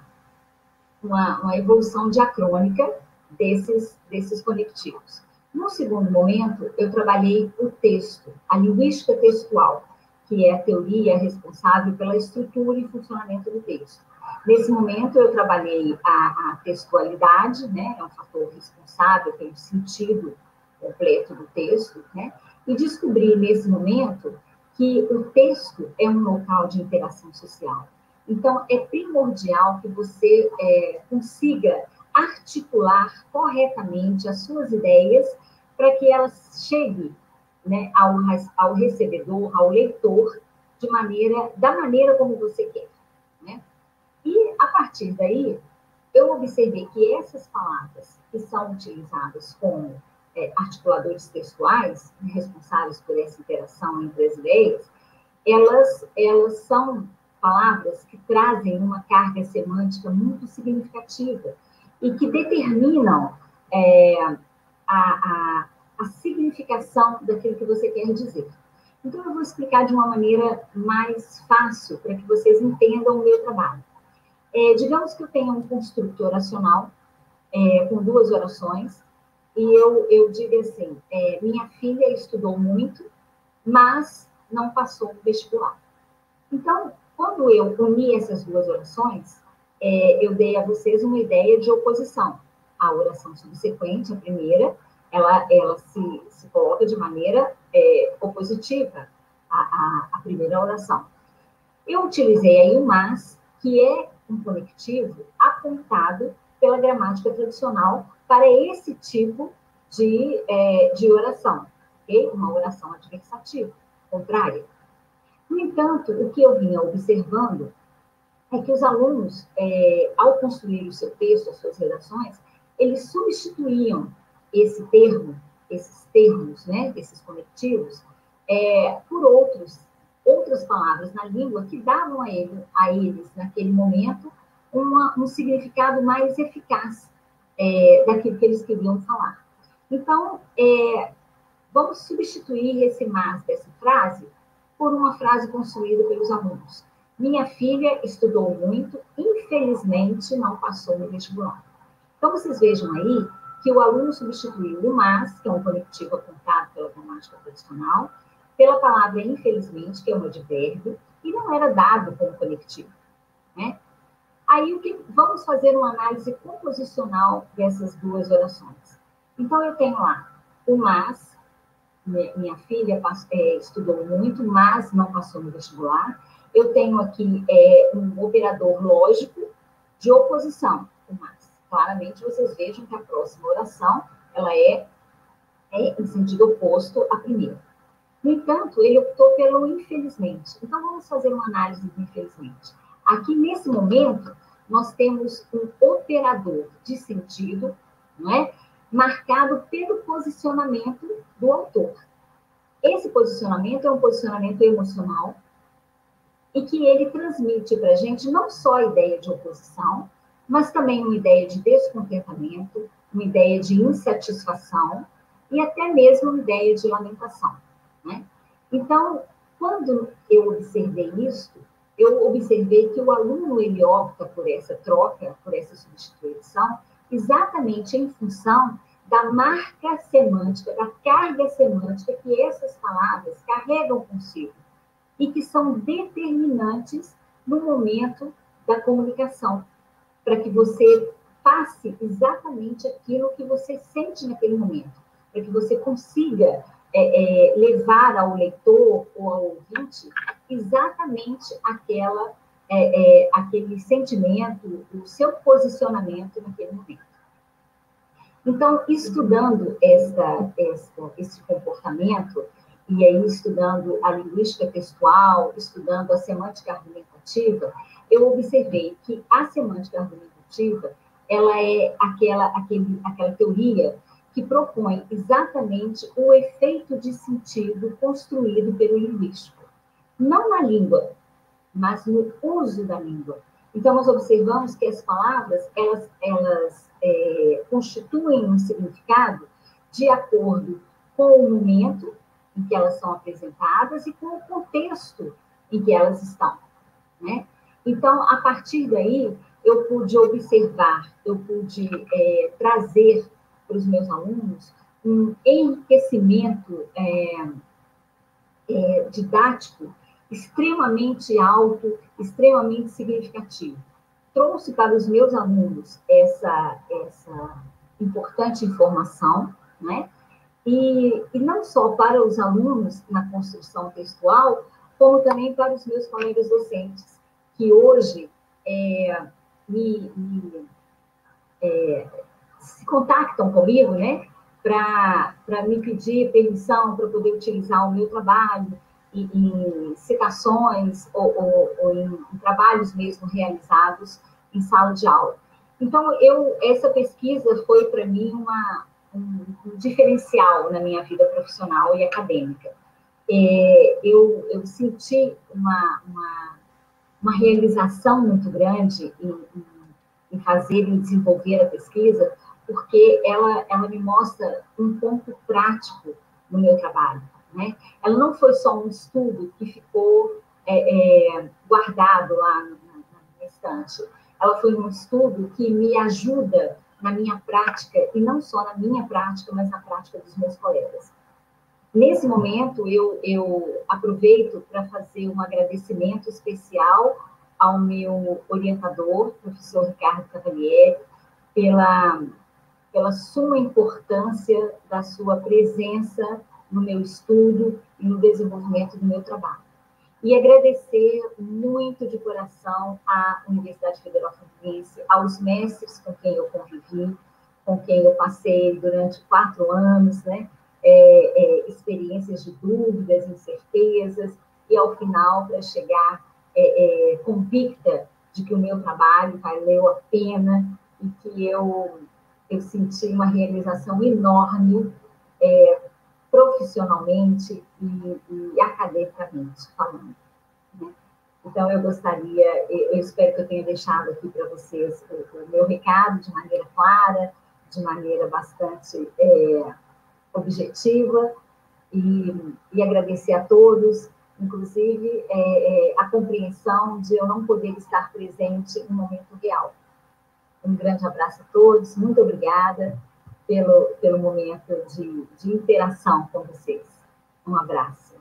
uma, uma evolução diacrônica desses, desses conectivos. No segundo momento, eu trabalhei o texto, a linguística textual, que é a teoria responsável pela estrutura e funcionamento do texto. Nesse momento, eu trabalhei a, a textualidade, né, é um fator responsável pelo sentido completo do texto, né, e descobri nesse momento que o texto é um local de interação social. Então, é primordial que você é, consiga articular corretamente as suas ideias para que elas cheguem, né, ao, ao recebedor, ao leitor, de maneira, da maneira como você quer, né? E, a partir daí, eu observei que essas palavras que são utilizadas como é, articuladores textuais, responsáveis por essa interação entre as ideias, elas, elas são palavras que trazem uma carga semântica muito significativa e que determinam é, a, a, a significação daquilo que você quer dizer. Então, eu vou explicar de uma maneira mais fácil para que vocês entendam o meu trabalho. É, digamos que eu tenha um construto oracional é, com duas orações e eu, eu digo assim, é, minha filha estudou muito, mas não passou no vestibular. Então, quando eu uni essas duas orações, é, eu dei a vocês uma ideia de oposição. A oração subsequente, a primeira, ela, ela se, se coloca de maneira é, opositiva à, à, à primeira oração. Eu utilizei aí o mas, que é um conectivo apontado pela gramática tradicional para esse tipo de, é, de oração, okay? Uma oração adversativa, contrária. No entanto, o que eu vinha observando é que os alunos, é, ao construir o seu texto, as suas redações, eles substituíam esse termo, esses termos, né, esses conectivos, é, por outros, outras palavras na língua que davam a, ele, a eles, naquele momento, uma, um significado mais eficaz é, daquilo que eles queriam falar. Então, é, vamos substituir esse mas dessa frase por uma frase construída pelos alunos. Minha filha estudou muito, infelizmente não passou no vestibular. Então, vocês vejam aí que o aluno substituiu o mas, que é um conectivo apontado pela gramática tradicional, pela palavra infelizmente, que é um advérbio, e não era dado como conectivo, né? Aí, o que, vamos fazer uma análise composicional dessas duas orações. Então, eu tenho lá o mas, minha filha é, estudou muito, mas não passou no vestibular. Eu tenho aqui é, um operador lógico de oposição, o mas. Claramente, vocês vejam que a próxima oração, ela é, é em sentido oposto à primeira. No entanto, ele optou pelo infelizmente. Então, vamos fazer uma análise do infelizmente. Aqui, nesse momento, nós temos um operador de sentido, não é? Marcado pelo posicionamento do autor. Esse posicionamento é um posicionamento emocional e que ele transmite para a gente não só a ideia de oposição, mas também uma ideia de descontentamento, uma ideia de insatisfação e até mesmo uma ideia de lamentação, né? Então, quando eu observei isso, eu observei que o aluno ele opta por essa troca, por essa substituição, exatamente em função da marca semântica, da carga semântica que essas palavras carregam consigo e que são determinantes no momento da comunicação, para que você passe exatamente aquilo que você sente naquele momento, para que você consiga é, é, levar ao leitor ou ao ouvinte exatamente aquela, é, é, aquele sentimento, o seu posicionamento naquele momento. Então, estudando esta, esta, esse comportamento, e aí estudando a linguística textual, estudando a semântica argumentativa, eu observei que a semântica argumentativa, ela é aquela, aquele, aquela teoria que propõe exatamente o efeito de sentido construído pelo linguístico. Não na língua, mas no uso da língua. Então, nós observamos que as palavras, elas, elas é, constituem um significado de acordo com o momento em que elas são apresentadas e com o contexto em que elas estão, né? Então, a partir daí, eu pude observar, eu pude é, trazer para os meus alunos um enriquecimento é, é, didático extremamente alto, extremamente significativo. Trouxe para os meus alunos essa, essa importante informação, né? E, e não só para os alunos na construção textual, como também para os meus colegas docentes, que hoje é, me, me é, se contactam comigo, né? Para me pedir permissão para poder utilizar o meu trabalho em, em citações ou, ou, ou em, em trabalhos mesmo realizados em sala de aula. Então, eu, essa pesquisa foi para mim uma, um, um diferencial na minha vida profissional e acadêmica. É, eu, eu senti uma, uma, uma realização muito grande em, em, em fazer e desenvolver a pesquisa, porque ela, ela me mostra um ponto prático no meu trabalho, né? Ela não foi só um estudo que ficou é, é, guardado lá na, na estante. Ela foi um estudo que me ajuda na minha prática, e não só na minha prática, mas na prática dos meus colegas. Nesse momento, eu, eu aproveito para fazer um agradecimento especial ao meu orientador, professor Ricardo Cavalieri, pela... pela suma importância da sua presença no meu estudo e no desenvolvimento do meu trabalho. E agradecer muito de coração à Universidade Federal Fluminense, aos mestres com quem eu convivi, com quem eu passei durante quatro anos, né? É, é, experiências de dúvidas, incertezas, e ao final, para chegar é, é, convicta de que o meu trabalho valeu a pena e que eu... eu senti uma realização enorme, é, profissionalmente e, e academicamente falando, né? Então, eu gostaria, eu espero que eu tenha deixado aqui para vocês o, o meu recado de maneira clara, de maneira bastante é, objetiva, e, e agradecer a todos, inclusive é, é, a compreensão de eu não poder estar presente no momento real. Um grande abraço a todos, muito obrigada pelo, pelo momento de, de interação com vocês. Um abraço.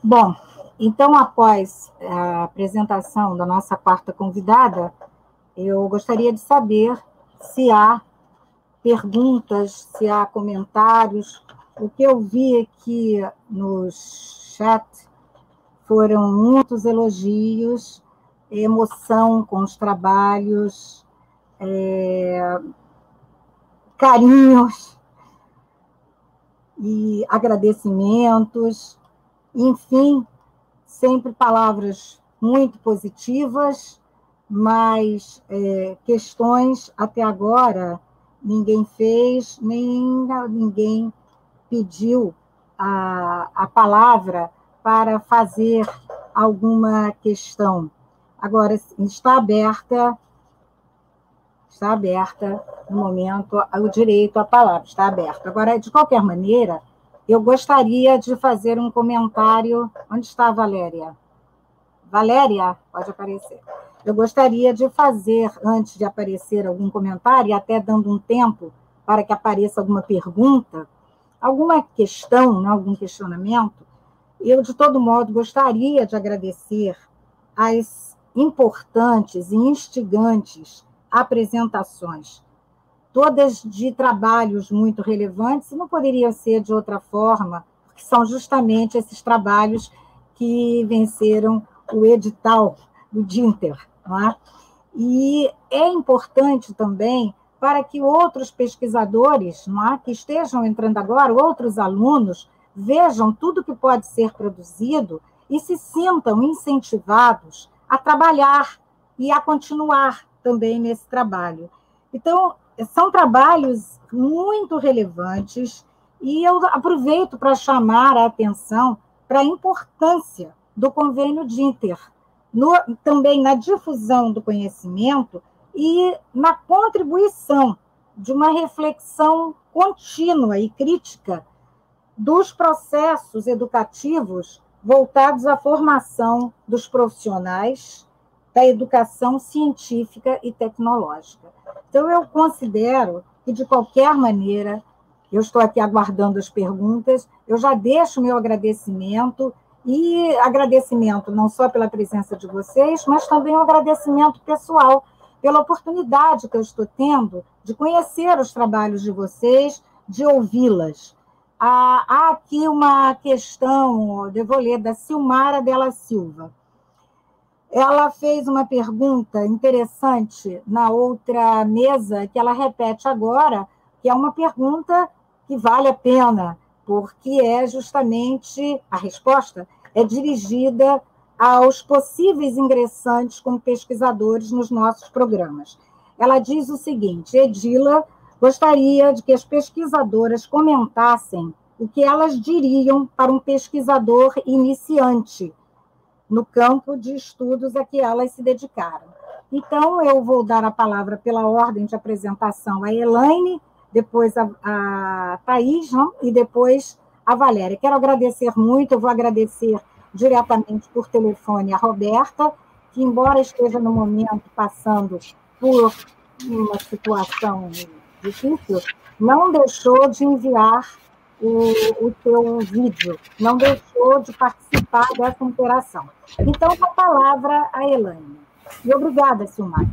Bom, então, após a apresentação da nossa quarta convidada, eu gostaria de saber se há perguntas, se há comentários. O que eu vi aqui no chat foram muitos elogios, emoção com os trabalhos, é, carinhos e agradecimentos, enfim, sempre palavras muito positivas, mas é, questões até agora ninguém fez, nem ninguém pediu a, a palavra para fazer alguma questão. Agora, está aberta, está aberta, no momento, o direito à palavra, está aberto. Agora, de qualquer maneira, eu gostaria de fazer um comentário. Onde está a Valéria? Valéria, pode aparecer. Eu gostaria de fazer, antes de aparecer algum comentário, e até dando um tempo para que apareça alguma pergunta, alguma questão, né, algum questionamento, eu, de todo modo, gostaria de agradecer as importantes e instigantes apresentações, todas de trabalhos muito relevantes, e não poderia ser de outra forma, porque são justamente esses trabalhos que venceram o edital do Dinter. Não é? E é importante também para que outros pesquisadores, não é, que estejam entrando agora, outros alunos, vejam tudo que pode ser produzido e se sintam incentivados a trabalhar e a continuar também nesse trabalho. Então, são trabalhos muito relevantes e eu aproveito para chamar a atenção para a importância do convênio Dinter, no, também na difusão do conhecimento e na contribuição de uma reflexão contínua e crítica dos processos educativos voltados à formação dos profissionais da educação científica e tecnológica. Então, eu considero que, de qualquer maneira, eu estou aqui aguardando as perguntas, eu já deixo meu agradecimento, e agradecimento não só pela presença de vocês, mas também um agradecimento pessoal, pela oportunidade que eu estou tendo de conhecer os trabalhos de vocês, de ouvi-las. Há, há aqui uma questão, eu vou ler, da Silmara Della Silva. Ela fez uma pergunta interessante na outra mesa, que ela repete agora, que é uma pergunta que vale a pena, porque é justamente, a resposta é dirigida aos possíveis ingressantes como pesquisadores nos nossos programas. Ela diz o seguinte: Edila gostaria de que as pesquisadoras comentassem o que elas diriam para um pesquisador iniciante no campo de estudos a que elas se dedicaram. Então, eu vou dar a palavra pela ordem de apresentação à Elaine, depois a, a Thaís, não? E depois a Valéria. Quero agradecer muito, eu vou agradecer diretamente por telefone a Roberta, que, embora esteja no momento passando por uma situação difícil, não deixou de enviar o, o seu vídeo, não deixou de participar dessa interação. Então, com a palavra a Elaine. E obrigada, Silmar.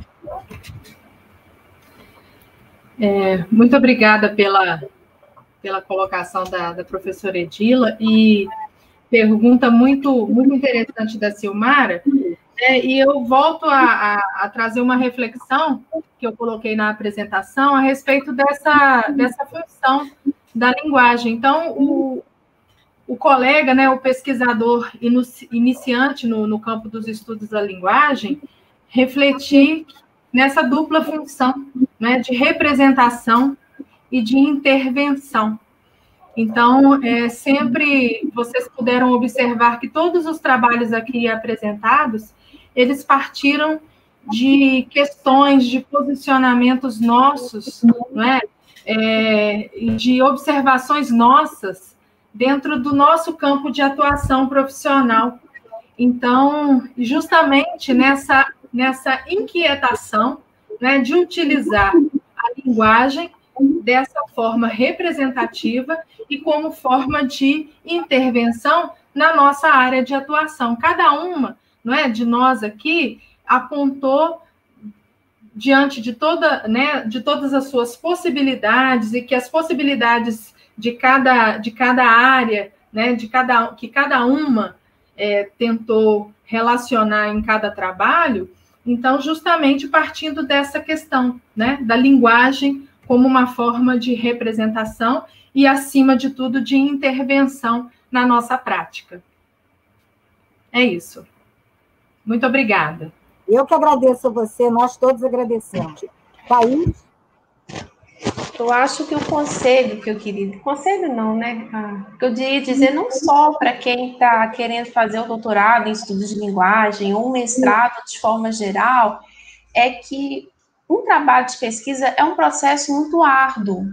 É, muito obrigada pela, pela colocação da, da professora Edila, e pergunta muito, muito interessante da Silmara, é, e eu volto a, a, a trazer uma reflexão que eu coloquei na apresentação a respeito dessa, dessa função da linguagem. Então, o, o colega, né, o pesquisador iniciante no, no campo dos estudos da linguagem, refletir nessa dupla função, né, de representação e de intervenção. Então, é, sempre vocês puderam observar que todos os trabalhos aqui apresentados, eles partiram de questões, de posicionamentos nossos, não é? É, de observações nossas dentro do nosso campo de atuação profissional. Então, justamente nessa, nessa inquietação, né, de utilizar a linguagem dessa forma representativa e como forma de intervenção na nossa área de atuação. Cada uma, não é, de nós aqui apontou diante de toda, né, de todas as suas possibilidades, e que as possibilidades de cada, de cada área, né, de cada, que cada uma é, tentou relacionar em cada trabalho. Então, justamente partindo dessa questão, né, da linguagem como uma forma de representação e, acima de tudo, de intervenção na nossa prática. É isso. Muito obrigada. Eu que agradeço a você, nós todos agradecemos. Thaís? Eu acho que o conselho que eu queria... Conselho não, né? Que eu queria dizer não só para quem está querendo fazer o doutorado em estudos de linguagem ou um mestrado de forma geral, é que um trabalho de pesquisa é um processo muito árduo.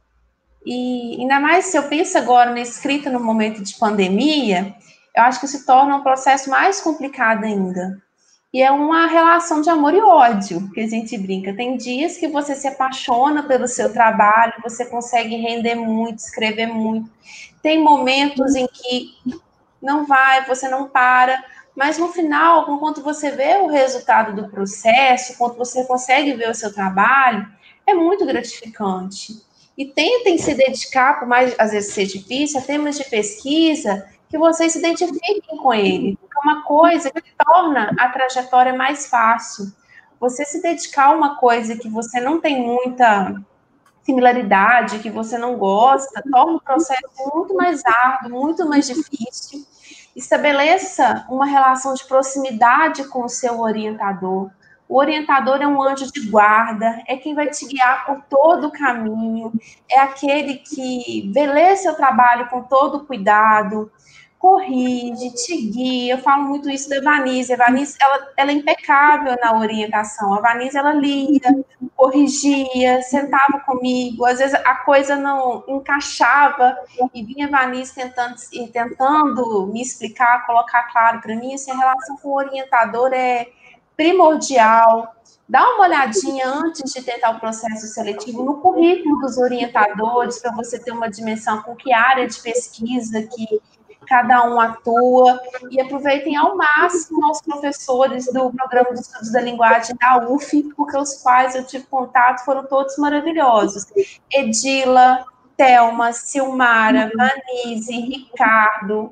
E ainda mais se eu penso agora na escrita no momento de pandemia, eu acho que se torna um processo mais complicado ainda. E é uma relação de amor e ódio que a gente brinca. Tem dias que você se apaixona pelo seu trabalho, você consegue render muito, escrever muito. Tem momentos em que não vai, você não para, mas no final, quando você vê o resultado do processo, quando você consegue ver o seu trabalho, é muito gratificante. E tentem se dedicar, por mais às vezes ser difícil, a temas de pesquisa que vocês se identifiquem com ele. É uma coisa que torna a trajetória mais fácil. Você se dedicar a uma coisa que você não tem muita similaridade, que você não gosta, torna o processo muito mais árduo, muito mais difícil. Estabeleça uma relação de proximidade com o seu orientador. O orientador é um anjo de guarda, é quem vai te guiar por todo o caminho, é aquele que vê seu trabalho com todo cuidado, corrige, te guia. Eu falo muito isso da Vanise. A Vanise, ela, ela é impecável na orientação. A Vanise, ela lia, corrigia, sentava comigo. Às vezes a coisa não encaixava e vinha a Vanise tentando, tentando me explicar, colocar claro para mim. Assim, a relação com o orientador é primordial. Dá uma olhadinha antes de tentar o processo seletivo no currículo dos orientadores, para você ter uma dimensão com que área de pesquisa que cada um atua, e aproveitem ao máximo os professores do Programa de Estudos da Linguagem da U F, porque os quais eu tive contato foram todos maravilhosos. Edila, Thelma, Silmara, Vanise, Ricardo,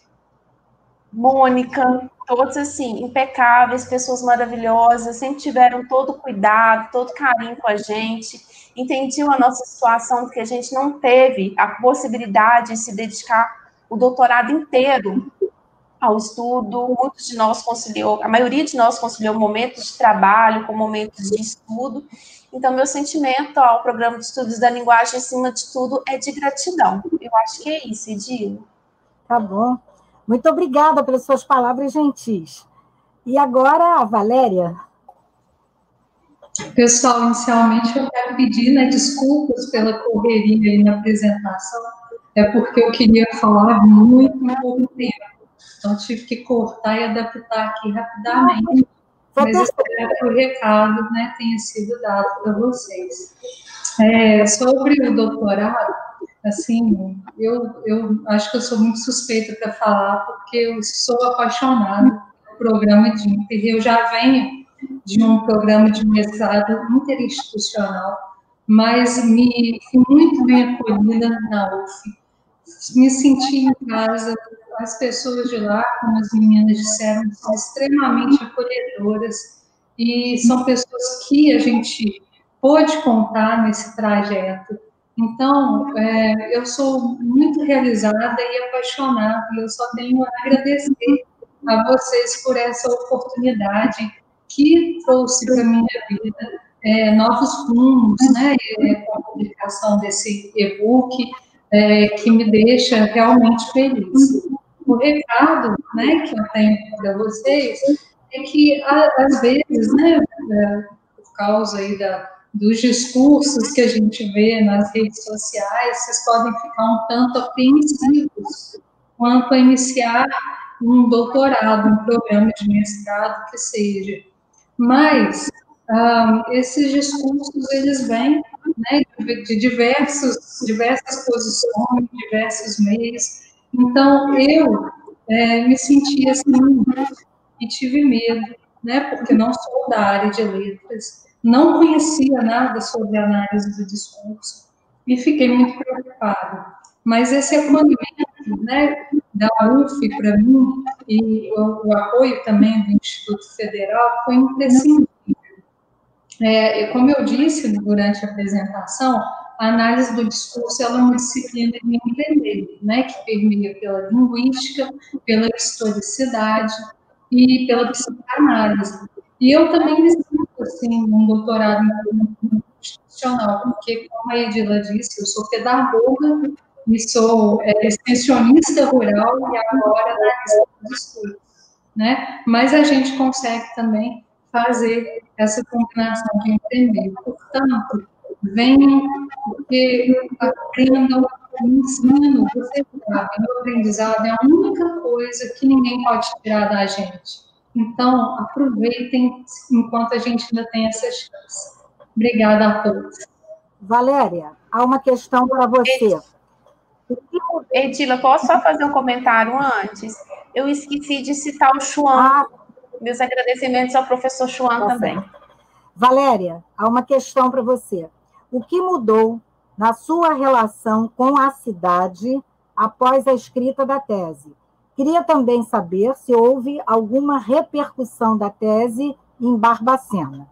Mônica, todos assim, impecáveis, pessoas maravilhosas, sempre tiveram todo cuidado, todo carinho com a gente, entendiam a nossa situação, porque a gente não teve a possibilidade de se dedicar o doutorado inteiro ao estudo. Muitos de nós conciliou, a maioria de nós conciliou momentos de trabalho com momentos de estudo. Então, meu sentimento ao Programa de Estudos da Linguagem, acima de tudo, é de gratidão. Eu acho que é isso, Edilo. Tá bom. Muito obrigada pelas suas palavras gentis. E agora, a Valéria. Pessoal, inicialmente eu quero pedir, né, desculpas pela correria aí na apresentação, é porque eu queria falar muito em pouco tempo. Então, tive que cortar e adaptar aqui rapidamente, mas espero que o recado, né, tenha sido dado para vocês. É, sobre o doutorado, assim, eu, eu acho que eu sou muito suspeita para falar, porque eu sou apaixonada pelo programa de Inter. Eu já venho de um programa de mestrado interinstitucional, mas me fui muito bem acolhida na U F. Me senti em casa, as pessoas de lá, como as meninas disseram, são extremamente acolhedoras, e são pessoas que a gente pôde contar nesse trajeto. Então, é, eu sou muito realizada e apaixonada, e eu só tenho a agradecer a vocês por essa oportunidade que trouxe para a minha vida é, novos rumos, né, é, com a publicação desse e-book, é, que me deixa realmente feliz. O recado, né, que eu tenho para vocês é que, às vezes, né, por causa aí da dos discursos que a gente vê nas redes sociais, vocês podem ficar um tanto apreensivos quanto a iniciar um doutorado, um programa de mestrado, que seja. Mas ah, esses discursos, eles vêm, né, de diversos, diversas posições, diversos meios. Então, eu é, me senti assim, e tive medo, né, porque não sou da área de letras, não conhecia nada sobre análise do discurso, e fiquei muito preocupada. Mas esse acolhimento, né, da U F para mim, e o, o apoio também do Instituto Federal, foi imprescindível. É, como eu disse durante a apresentação, a análise do discurso ela é uma disciplina de entender, né, que permeia pela linguística, pela historicidade e pela psicanálise. E eu também me sinto, assim, um doutorado em constitucional, porque, como a Edila disse, eu sou pedagoga e sou é, extensionista rural e agora analista do discurso, né? Mas a gente consegue também fazer essa combinação de entender. Portanto, venham, porque aprendam, o ensino, você sabe, o aprendizado é a única coisa que ninguém pode tirar da gente. Então, aproveitem enquanto a gente ainda tem essa chance. Obrigada a todos. Valéria, há uma questão para você. Edila, posso só fazer um comentário antes? Eu esqueci de citar o Chuan. Ah, meus agradecimentos ao professor Chuan tá também. Certo. Valéria, há uma questão para você. O que mudou na sua relação com a cidade após a escrita da tese? Queria também saber se houve alguma repercussão da tese em Barbacena.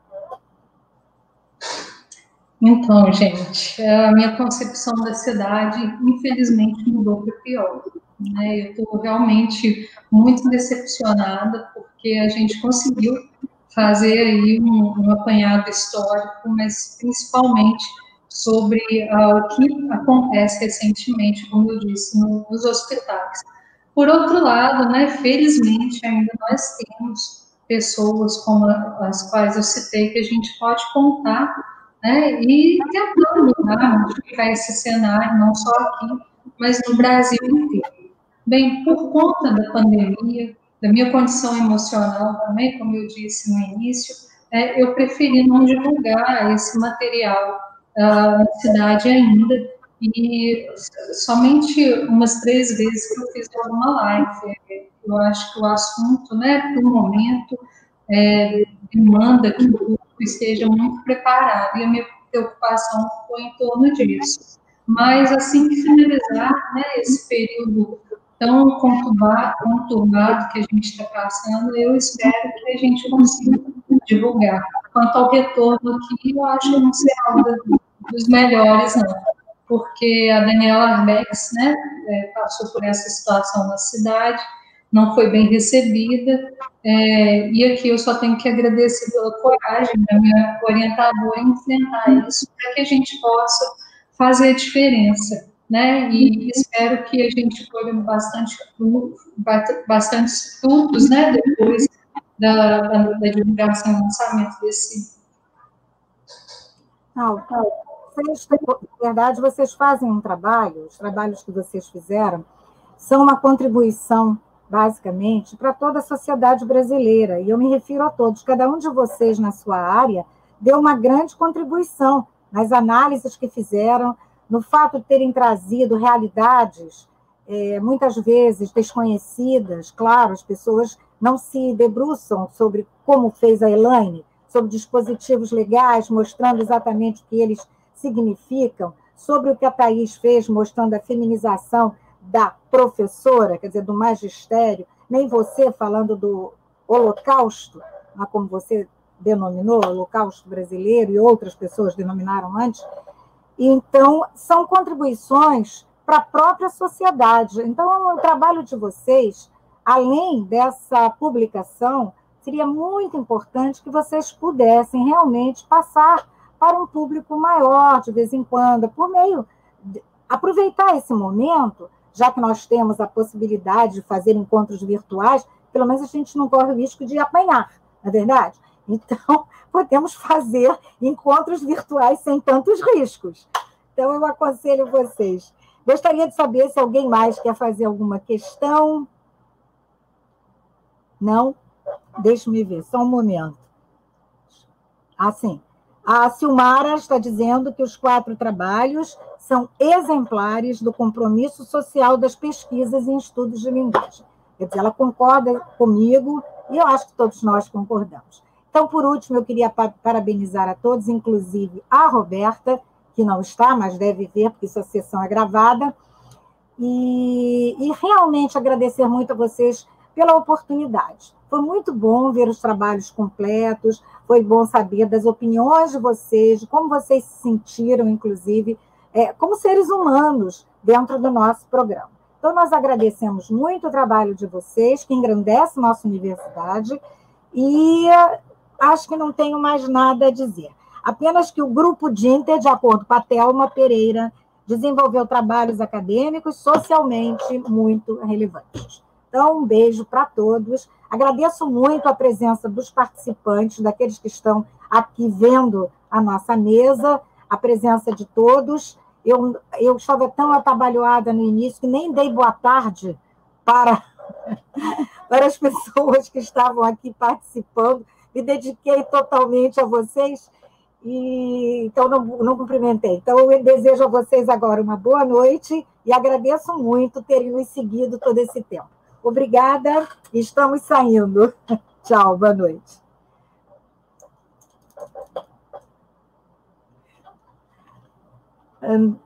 Então, gente, a minha concepção da cidade, infelizmente, mudou para pior. Né? Eu estou realmente muito decepcionada, porque a gente conseguiu fazer aí um, um apanhado histórico, mas principalmente sobre uh, o que acontece recentemente, como eu disse, no, nos hospitais. Por outro lado, né, felizmente, ainda nós temos pessoas como as quais eu citei, que a gente pode contar, né, e tentando mudar, modificar esse cenário, não só aqui, mas no Brasil inteiro. Bem, por conta da pandemia, da minha condição emocional também, como eu disse no início, é, eu preferi não divulgar esse material uh, na cidade ainda, e somente umas três vezes que eu fiz alguma live. Eu acho que o assunto, né, do momento, é, demanda que o público esteja muito preparado, e a minha preocupação foi em torno disso. Mas, assim que finalizar, né, esse período tão conturbado, conturbado que a gente está passando, eu espero que a gente consiga divulgar. Quanto ao retorno aqui, eu acho que não será um dos melhores, não, porque a Daniela Arbex, né, passou por essa situação na cidade, não foi bem recebida, é, e aqui eu só tenho que agradecer pela coragem da minha orientadora em enfrentar isso, para que a gente possa fazer a diferença, né, e espero que a gente colhe bastante, bastante frutos, né, depois da, da, da divulgação e lançamento desse. Não, não. Vocês, na verdade, vocês fazem um trabalho, os trabalhos que vocês fizeram são uma contribuição, basicamente, para toda a sociedade brasileira, e eu me refiro a todos. Cada um de vocês, na sua área, deu uma grande contribuição nas análises que fizeram, no fato de terem trazido realidades, é, muitas vezes desconhecidas. Claro, as pessoas não se debruçam sobre como fez a Elaine, sobre dispositivos legais, mostrando exatamente o que eles significam, sobre o que a Thaís fez, mostrando a feminização da professora, quer dizer, do magistério, nem você falando do holocausto, como você denominou, holocausto brasileiro, e outras pessoas denominaram antes. Então, são contribuições para a própria sociedade. Então, o trabalho de vocês, além dessa publicação, seria muito importante que vocês pudessem realmente passar para um público maior, de vez em quando, por meio de aproveitar esse momento, já que nós temos a possibilidade de fazer encontros virtuais, pelo menos a gente não corre o risco de apanhar, não é verdade? Então, podemos fazer encontros virtuais sem tantos riscos. Então, eu aconselho vocês. Gostaria de saber se alguém mais quer fazer alguma questão. Não? Deixa-me ver, só um momento. Ah, sim. A Silmara está dizendo que os quatro trabalhos são exemplares do compromisso social das pesquisas em estudos de linguagem. Quer dizer, ela concorda comigo e eu acho que todos nós concordamos. Então, por último, eu queria parabenizar a todos, inclusive a Roberta, que não está, mas deve ver, porque essa sessão é gravada, e, e realmente agradecer muito a vocês pela oportunidade. Foi muito bom ver os trabalhos completos, foi bom saber das opiniões de vocês, de como vocês se sentiram, inclusive, é, como seres humanos dentro do nosso programa. Então, nós agradecemos muito o trabalho de vocês, que engrandece nossa universidade, e acho que não tenho mais nada a dizer. Apenas que o Grupo Dinter, de acordo com a Thelma Pereira, desenvolveu trabalhos acadêmicos socialmente muito relevantes. Então, um beijo para todos. Agradeço muito a presença dos participantes, daqueles que estão aqui vendo a nossa mesa, a presença de todos. Eu, eu estava tão atabalhoada no início que nem dei boa tarde para, para as pessoas que estavam aqui participando. Me dediquei totalmente a vocês, e então não, não cumprimentei. Então, eu desejo a vocês agora uma boa noite e agradeço muito terem nos seguido todo esse tempo. Obrigada, estamos saindo. Tchau, boa noite. Um...